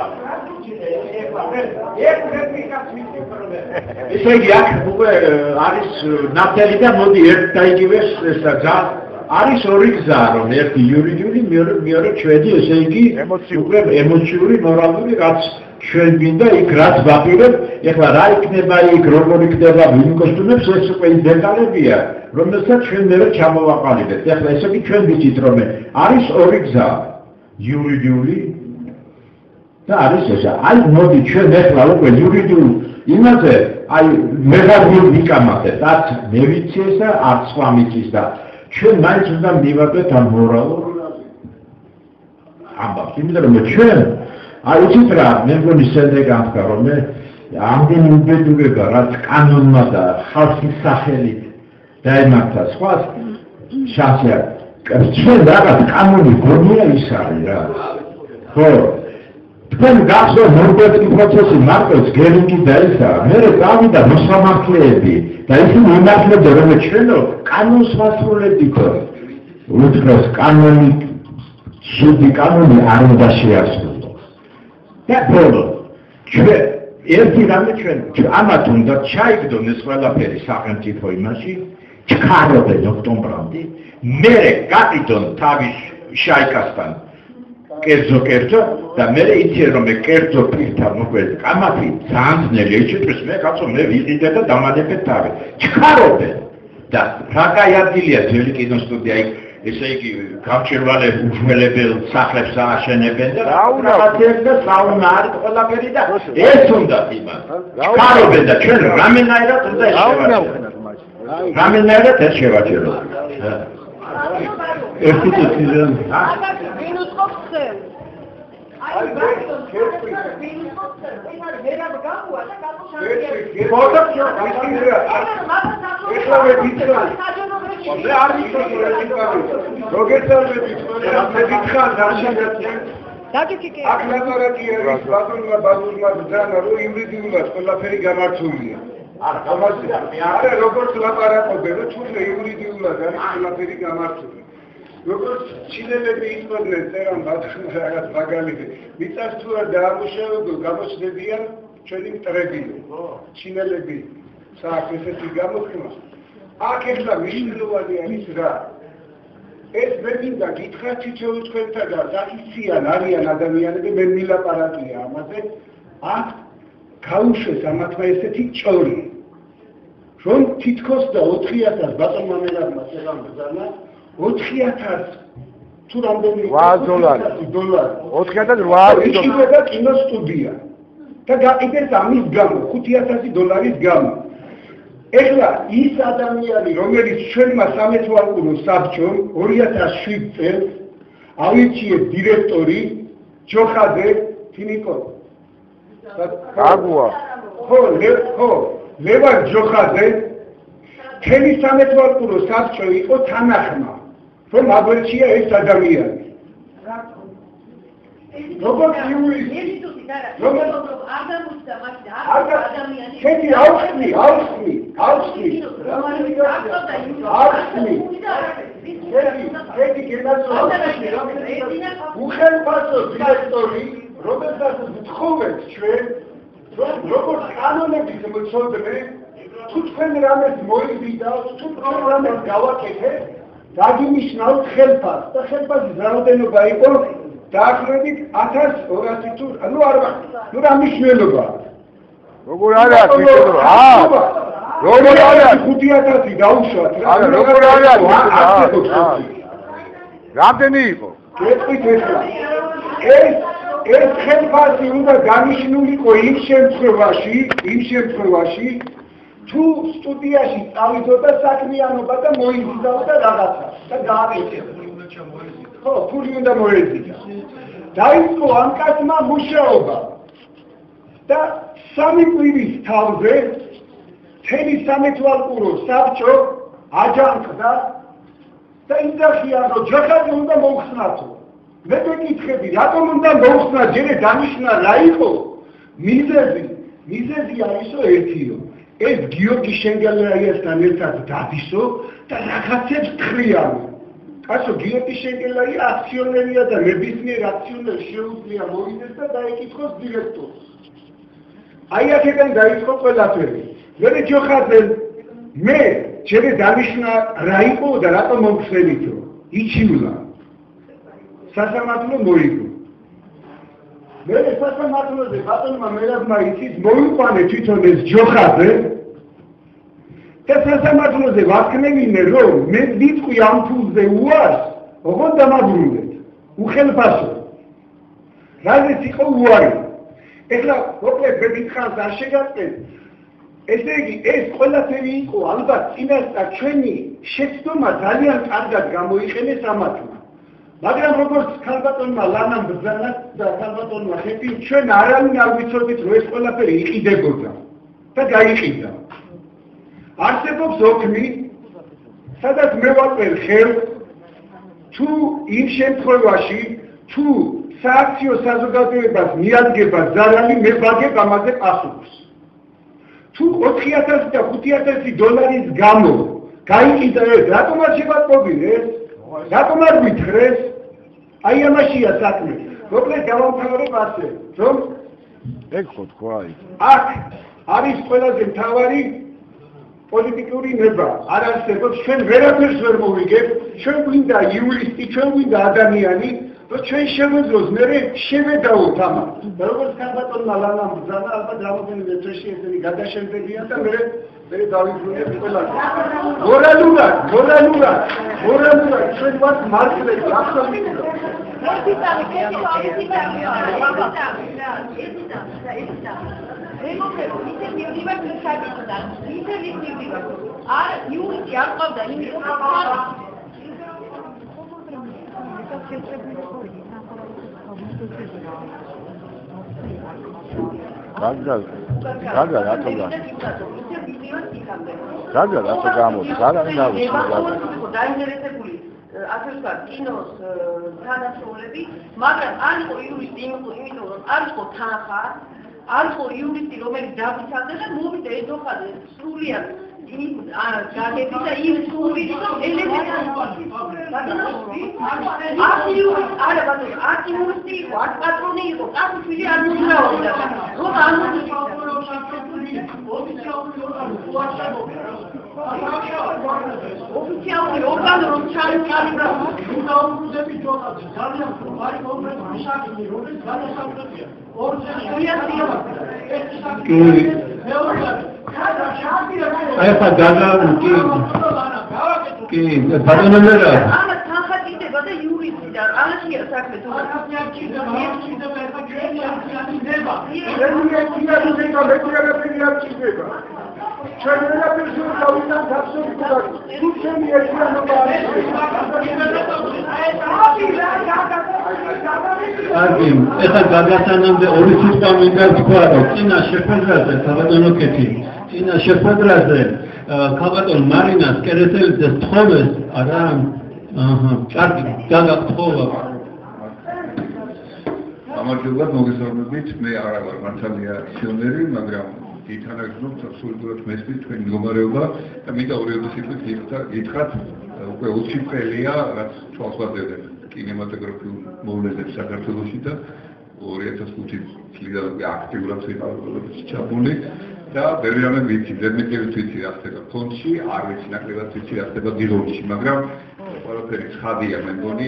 ესე იგი აქ უკვე არის ნაფტალი და მოდი ერთ დაიგივეს ესა გზა. არის ორი გზა რომ ერთი იურიდიული, მეორე ჩვენი ესე იგი უკვე ემოციური, მორალური რაც ჩვენ მინდა იქ რაც ვაპირებ, ეხლა რა იქნება იქ, როგორ იქნება, ვინ კოსტუმებს, ეს უკვე დეტალებია, რომელსაც ჩვენ მერე ჩამოვაყალიბებთ. ეხლა ესე იგი ჩვენ ვიცით რომ არის ორი გზა, იურიდიული და არის ესა. აი მოდი ჩვენ ეხლა უკვე იურიდიულ იმაზე, აი მეღარ ვიკამათეთ, არც მე ვიცი ესა, არც სხვა მიცის და ჩვენ მაინც უნდა მივაყოთ ამ მორალურ ამბავს, იმიტომ რომ ჩვენ აი უცით რა, მე მგონი სენდე გამხდა რომ მე ამდენი უბედურება რაც კანონმა და ხალხის სახელით დაემართა სხვა შანსია ჩვენ რაღაც კანონი გონია ის არის რა ხო თქვენ გახსოვთ ნორბერტის პროცესი მარკოს გერინგი და ისა მე გავიდა მოსამართლეები და ისინი იმართლებდა რომ ჩვენო კანონს ვასრულებდითო უთხრეს კანონი სუდი კანონი არ უნდა შეასრულოს და ბოლო ჩვენ ერთი რამე ჩვენ ამათ უნდა ჩაიგდონ ეს ყველაფერი სახელმწიფო იმაში ჩქარობენ ოქტომბრამდე მერე გაკიდონ თავის შაიკასთან კერძო და მერე იციან რომ კერძო პირთან უკვე კამათი ძალიან ძნელია შეჭრეს მე კაცო მე ვიყიდე და დამანებეთ თავი ჩქარობენ და რა კაი ადგილია ძველი კინოსტუდია იქ ესე იგი გამჭირვალე უჯმელებელ სახლებს ააშენებენ და რაღაცებს და საუნა არის ყველაფერი და ეს უნდა იმას ჩქარობენ და ჩვენ რამენაირად უნდა ეს შევაჭეროთ რამენაირად ეს შევაჭეროთ ერთი წუთიდან ვინ უწყობს ხელ აი ვინ უწყობს ხელ ეს ვერა გაყვა და გაკოშანია ფოტო შეიძლება ეხლა მე ვიცი მე არ ვიცი როგორ გითხარ დაშეგაცენ დაგიკიკე აქ ლაბორატორია ბაზურმა ბრძანა რომ იურიდიულად ყველაფერი გამართულია არა როგორც ლაპარაკობენ რომ თუნდაც იურიდიულად არის ყველაფერი გამართული როგორც ჩინელები იწოდნენ წერან რაღაც მაგალითი მიწას თუ არ დაამუშავებო გამოჩნდებიან ჩვენი მტრები ჩინელები საქმე ესეთი გამოხმას აქ ეხლა მნიშვნელოვანი არის რა ეს მე მინდა გითხრა თითოეულ თქვენთაგან საკითხიან არიან ადამიანები მე მილაპარაკია ამაზე აქ გაუშვეს ამათმა ესეთი ჭორი რომ თითქოს და 4000 ბატონმა მელარმა შეგამ ბრძანა 4000 თუ რამდენი $8 $4000 იქნება კინოსტუდია და გაიყიდეს ამის გამო $5000 გამო ეხლა ის ადამიანი რომელიც ჩვენმა სამეთვალყურო საბჭომ 2007 წელს ავირჩიეს დირექტორი ჯოხაძე თინიკო აგუა ხო ლევან ჯოხაძე თემი სამეთვალყურო საბჭო იყო თანახმა რომ აგვერჩია ეს ადამიანი როგორც იურისტი ქეთი ავხსნი ქეთი გენაცვალე უხელფასო დირექტორი რომელსაც ვთხოვეთ ჩვენ როგორც კანონებით მოცოდნე თუ თქვენ რამეს მოიზიდავთ თუ თქვენ რამეს გავაკეთეთ დაგინიშნავთ ხელფასს და ხელფასის რაოდენობა იყო დაახლოებით 1200 თუ ნუ არ ნუ რა მნიშვნელობა როგორ არის როგორ არის 5000 დაუშვათ არა როგორ არის რამდენი იყო გეტყვით ეხლა ეს ხელფასი უნდა დანიშნულიყო იმ შემთხვევაში თუ სტუდიაში წავიდოდა საქმიანობა და მოიზიდავდა რაღაცა და გააკეთებდა ხო ფული უნდა მოეზიდა დაიწყო ამ კაცმა მუშაობა და 3 კვირის თავზე მთელი სამეთვალყურო საბჭო აჯანყდა და იძახიან რომ ჯოხაძე უნდა მოუხსნათო მე მეკითხები რატომ უნდა მოუხსნა ჯერ დანიშნა რა იყო მიზეზი არისო ერთიო ეს გიორგი შენგელაიასთან ერთად დადისო და რაღაცებს თხრიავო კაცო გიორგი შენგელაია აქციონერია და ნებისმიერ აქციონერს შეუძლია მოვიდეს და დაეკითხოს დირექტორს აი აქედან დაიწყო ყველაფერი მე ჯოხაძე მე ჯერ დანიშნა რა იყო და რატომ მომხსენითო იჩივლა სასამართლო მოიგო მე სასამართლოზე ბატონმა მელადმა იცის მოიყვანე თვითონ ეს ჯოხაძე და სასამართლოზე ვაქნევინე რომ მე ვიტყვი ამ ფულზე უარს ოღონდ დამაბრუნდეთ უხელფასო რაზეც იყო უარი ეხლა მოკლედ მე დიდხანს არ შეგარკეთ ესე იგი ეს ყველაფერი იყო ალბათ წინასწარ ჩვენი შეცდომა ძალიან კარგად გამოიყენეს ამათმა მაგრამ როგორც ქალბატონმა ლანამ ბრძანა და ქალბატონმა ხეთი ჩვენ არავინ არ ვიცოდით რომ ეს ყველაფერი იყიდებოდა და გაიყიდა არსებობს ოქმი სადაც მე ვაყრე ხელს თუ იმ შემთხვევაში თუ სააქციო საზოგადოებას მიადგება ზარალი მე ვაგებ ამაზე პასუხს თუ $4000 და $5000 გამო გაიყიდა ეს რატომ არ შევატყობინეს რატომ არ გითხრეს აი ამაშია საქმე მოკლედ გავამთავრებ ასე რომ ეგ ხო თქვა აქ არის ყველაზე მთავარი პოლიტიკური ნება არ არსებობს ჩვენ ვერაფერს ვერ მოვიგებ ჩვენ გვინდა იურისტი ჩვენ გვინდა ადამიანი რომ ჩვენ შევეძლოს მე შევედაოთ ამას და როგორც ქალბატონმა ლანამ ბრძანა ალბათ რამოდენიმე წუთში ესენი გადაშენდებიან და მე დავიბრუნებ ყველას მორალურად ჩვენ ვართ მართლები აბსოლუტურად გაგა რატომ გამოდი გაგა დაინტერესებული ასე ვთქვათ კინოს თანასწორები მაგრამ არ იყო იურისტი იმიტომ რომ არ იყო თანხა არ იყო იურისტი რომელიც დაფიცავდა და მოვიდა ეძოხაძე სრულიად გაგები და ის სული და ელემენტი არა ბატონო, 10 იუნისტი იყო, 10 პატრონი იყო, 10 შვილი არ მოძრაობდა. რომ ოფიციალური ორგანო რომ ჩაიყალიბდა უნდაუნდები ჯონაძე ძალიან ხმარი კონკრეტული საქმე რომელიც გადასახადია აი ხა გადა კი ბატონებია ამა თანხატიდება და იურისტი და ალაშია საქმე თუ კარგი, ეხლა გადასანამდე ორი სიტყვა მინდა თქვა, რომ წინა შეხვედრაზე საბატონო-კეთი, წინა შეხვედრაზე ქალბატონ მარინას კერესელიძეს თხოვეს, არა? კარგი, გაგათხოვა. გამარჯობა, მოგესალმებით, მე არა ვარ მართალია აქციონერი, მაგრამ ითანაგზნობთ აბსოლუტურად მესმის თქვენი მდგომარეობა და მინდა ორი სიტყვით გითხრათ, უკვე 20 წელია, რაც თვალს ვაძლევთ კინემატოგრაფიულ მოვლენებს საქართველოში და 2005 წლიდან აქტიურად ვიყავ ჩაბმული და ბევრი რამე ვიცი, ზედმეტივით ვიცი რა ხდება ფონდში, არ ვიცი ნაკლებად ვიცი რა ხდება დილონში, მაგრამ ყველაფერი ცხადია მე მგონი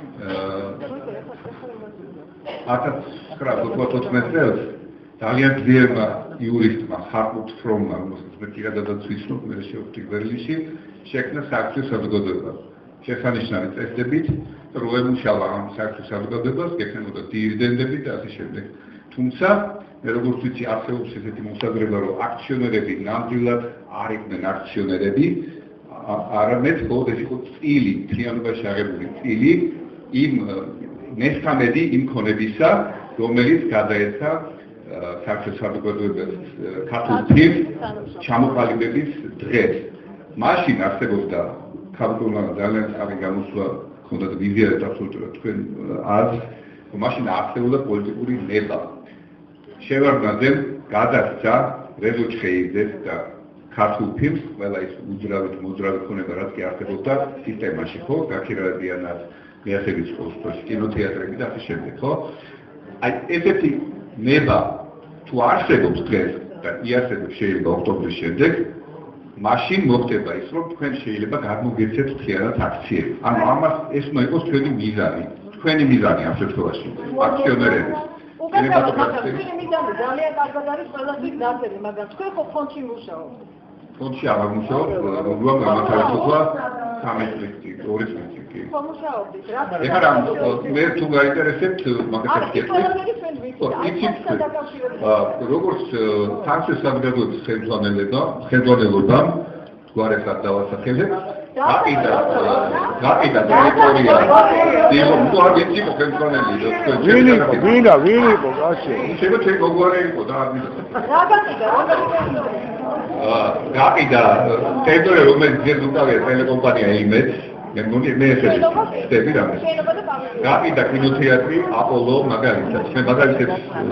1914 წელს ძალიან ძლიერმა იურისტმა ხარკუთ ფრომმა, რომელსაც მე პირადადაც ვიცნობ, მე შევხვდი ბერლინში, შექმნა საერთო საზოგადოება. შესანიშნავი წესდებით, რომ ემუშავა ამ საერთო საზოგადოებას, გექნებოდა დივიდენდები და ასე შემდეგ. თუმცა, მე როგორც ვიცი, არსებობს ესეთი მოსაზრება, რომ აქციონერები ნამდვილად არ იყვნენ აქციონერები, არამედ მხოლოდ ეს იყო წილი, მთლიანობაში აღებული წილი იმ მესამედი იმ ქონებისა, რომელიც გადაეცა საერთო საზოგადოებას ქართულ თემს ჩამოყალიბების დღეს. მაშინ არსებობდა ქართულმა ძალიან სწორი გამოსვლა ჰქონდა და ვიზიარებთ აბსოლუტურად თქვენ აზრს, რომ მაშინ არსებობდა პოლიტიკური ნება. შევარდნაძემ გადასცა რეზო ჩხეიძეს და ქართულ ფილმს, ყველა ის უძრავით მოძრავი ქონება, რაც კი არსებობდა სისტემაში, ხო? გაქირავებიანად, მეახებით სკოლაში, კინოთეატრები და ასე შემდეგ, ხო? აი ესეთი ნება თუ არსებობს დღეს და იარსებობს შეიძლება ოქტომბრის შემდეგ, მაშინ მოხდება ის, რომ თქვენ შეიძლება გამოგეცეთ მთლიანად აქციები. ანუ ამას ეს უნდა იყოს თქვენი მიზანი ამ შემთხვევაში, აქციონერების. თქვენი მიზანი ძალიან კარგად არის ყველასთვის დაწერი, მაგრამ თქვენ ხო ფონდში მუშაობთ? ფონდში არ მუშაობ, რომ გამართალისობა 3 წელი, 2 წელი კი. ხო მუშაობთ, რა? ეხლა მე თუ გაინტერესებთ მაგას იცით, როგორც საერთო საზოგადოების ხელმძღვანელობა გვარებად დავასახელებ, გაკიდა ტერიტორია. თუ არ ვიცი ხელმძღვანელი ვინ იყო კაცი? შეიძლება თქვენ გოგოარი იყო და არ ვიცი. რა გაკიდა? გაკიდა ტერიტორია, რომელიც ძირ უკავია ტელეკომპანია იმედს. მე ესე ვხდები რამე. გაკიდა კინოთეატრი აპოლო მაგალითად. მე მაგალითად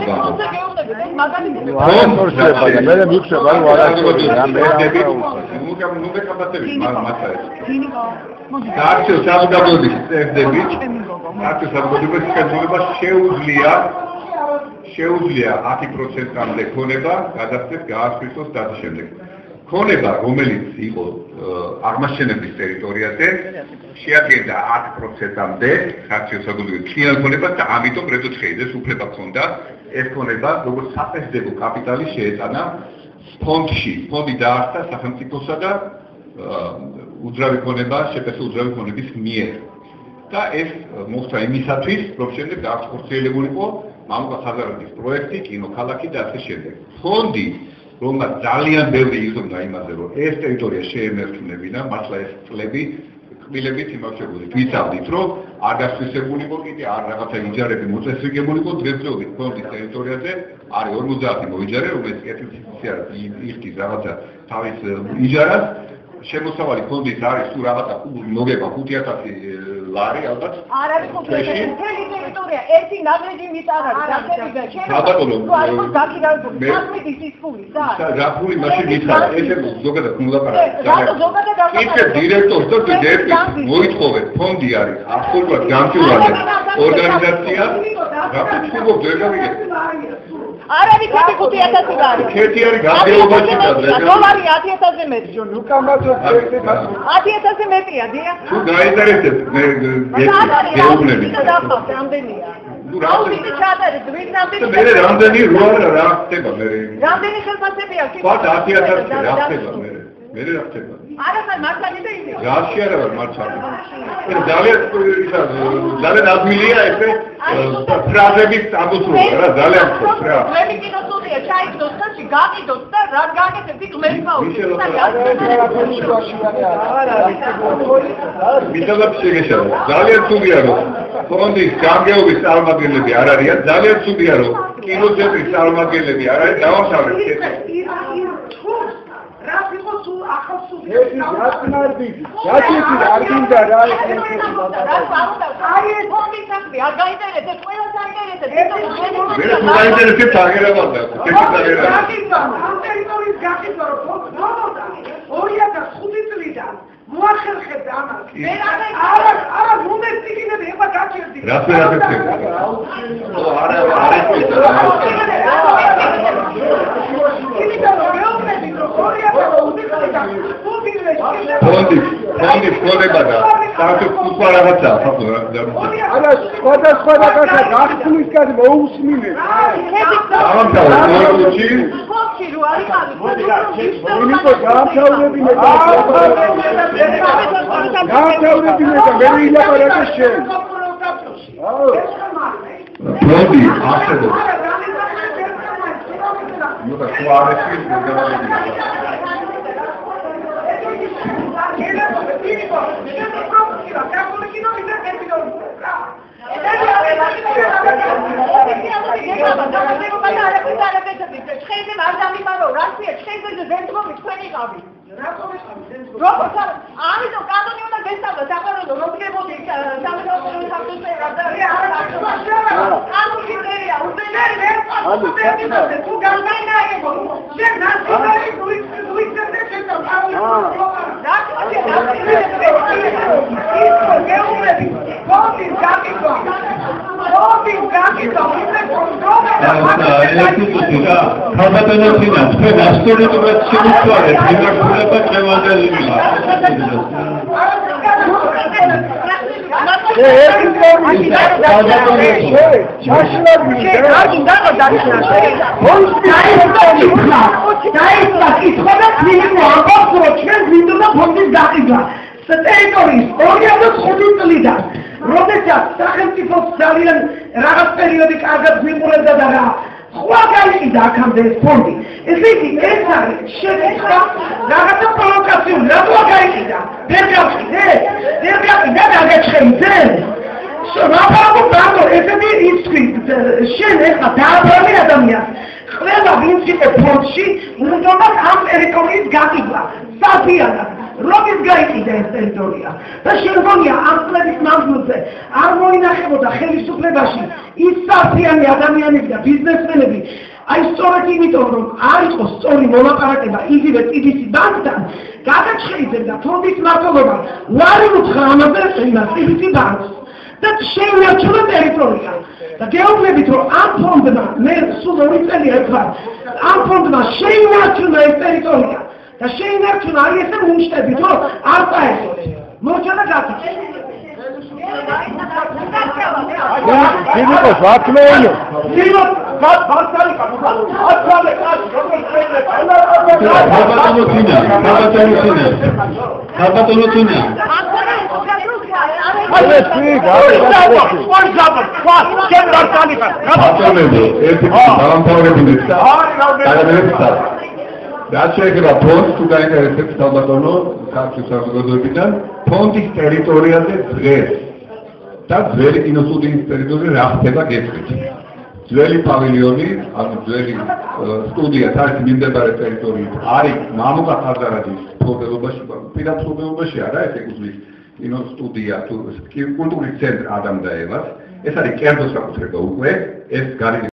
მე მიხსება რომ არ არის საერთო საზოგადოების წესდებით შეუძლია 10%-მდე ქონება გადასცეს გაასწროს და ასე შემდეგ. ქონება, რომელიც იყო აღმაშენების ტერიტორიაზე, შეადგენდა 10%-მდე საერთო საზოგადოების მთლიან ქონებას და ამიტომ რეზო ჩხეიძეს უფლება ჰქონდა ეს ქონება, როგორც საწესდებო კაპიტალი შეეწანა ფონდში. ფონდი დაარსდა სახელმწიფოსა და უძრავი ქონება, შეფასო უძრავი ქონების მიერ. და ეს მოხდა იმისათვის, რომ შემდეგ გაახორციელებულიყო მამუკა ხაზარაძის პროექტი, კინოქალაქი და ასე შემდეგ. ფონდი რომაც ძალიან ბევრი იზომდა იმაზე, რომ ეს ტერიტორია შეემართუნებინა, მართლა ეს წლები კბილებით იმართებოდა. ვიცავდით, რომ არ გასვისებულიყო კიდე, არ რაღაცა იჯარები მოწესრიგებულიყო, დღესდღეობით ფონდის ტერიტორიაზე არის 50 მოიჯარე, რომელიც კეთილსინდისია იხდის რაღაცა თავის იჯარას. შემოსავალი ფონდის არის თუ რაღაცა მოგება 5000 ლარი ალბათ არ არის კონკრეტული მთელი ტერიტორია ერთი ნაბეჯი მის არ არის გასაგებია საბატონო სამი ის ფული და რა ფული მაშინ მითხარა ესე ზოგადად მოლაპარაკე ზოგადად ისე დირექტორს და დირექტორს მოითხოვეთ ფონდი არის აბსოლუტურად გამჭვირვალე ორგანიზაცია რა ფიქრობ ვერ გავიგეთ არ არის 5,000 არის. ქეთი არის გამგეობაში და დოლარი 10,000-ზე მეტი. უკამბატო პროექტები 10,000-ზე მეტია, დია. თუ გაინტერესებს მე გეუბნები. რამდენია? აუდიტი ჩაატარეთ, ვინ რამდენი? მე რამდენი რო რა ხდება მე? რამდენი ხელფასები აქვს? სხვა 10,000 რა ხდება მე? მე რა ხდება? არა, მართალი და ისე. რაში არა ვარ მართალი. ძალიან ძალიან ადვილია ესე ფრაზების ამოწურვა რა ძალიან ხოს რა. მე კინოსტუდია ჩაიგდოს და გაყიდოთ და რა გაკეთებთ გმერმაუს. მითხრა შეგეშალა. ძალიან ცუდია რომ ფონდის გამგეობის წარმომადგენლები არ არიან. ძალიან ცუდია რომ კინოთეატრის წარმომადგენლები არ არის. დავამთავრეთ ეს. რა იყო თუ ახალსუ ეს რატნარდი რატიც არ გინდა რა ეს აი ეს ფონდი საქმე არ გაინტერესებს ყველა გაინტერესებს მე თუ გაინტერესებს აგერებოდა ეს აგერება ამ ტერიტორიის გაკეთება რომ ფონდი 2005 წლიდან მოახერხებდა ამას მე არა მომეს ტიგინები ეხლა გაჩერდი რა ფონდი შეგება და საერთოდ რაღაცა არა სხვადასხვა რაღაცა გახსნისგან მოусმინეთ ამთავრებდი ფონდი რო არის იმიტომ გამთავრებინე და მე ვილაპარაკე შენ ფონდი ახსენებს ნუ და თუ არ ეს ტერიტორიის 2005 წლიდან, როდესაც სახელმწიფოს ძალიან რაღაც პერიოდი კარგად გვიყურებდა და რა სხვა გაიყიდა აქამდე ეს ფონდი. ესე იგი, ეს არის შეკითხვა რაღაცა პროვოკაციული, რატო გაიყიდა? ვერ გავყიდე? ვერ გავყიდე და გაგეჩხეიდე? რაფარო ბანო, ესეთი იცი, შენ ეხლა დააბრალი ადამიანს. ყველა ვინც იყო ფონდში, უნდა ამ ტერიტორიის გაყიდვა. საფიანად. როდის გაიყიდა ეს ტერიტორია და შემდგომია ამ წლების მანძილზე არ მოინახებოდა ხელისუფლებაში ის საფრიანი ადამიანები და ბიზნესმენები აი სწორედ იმიტომ რომ არ იყო სწორი მოლაპარაკება იგივე ტიბისი ბანკთან გადაჭრიდება ფონდის მმართველობა ვარი უთხრა ამაზე იმას ტიბისი ბანკს და შეინარჩუნა ტერიტორია და გეუბნებით რომ ამ ფონდმა მე სულ 2 წელი ეხლა ამ ფონდმა შეინარჩუნა ეს ტერიტორია და შეინარჩუნა აი ესე მუშტებით რომ არ წაეწოთ მოჩანა გაცა დიმიტრო ვაკმეინო დიმიტრო ბარსალი რაც შეეხება ფონდს, თუ გაინტერესებს საბატონო საქართველოს საზოგადოებიდან, ფონდის ტერიტორიაზე დღეს და ძველი კინოსტუდიის ტერიტორიაზე რა ხდება გეტყვით. ძველი პავილიონი, ანუ ძველი სტუდია თარგმნის მიმდებარე ტერიტორიით არის მამუკა ხაზარაძის ფლობელობაში, პირად ფლობელობაში არა, ეს ეკუთვნის კინოსტუდია თუ კულტურის ცენტრ ადამდა ევას ეს არის კერძო საკუთრება უკვე ეს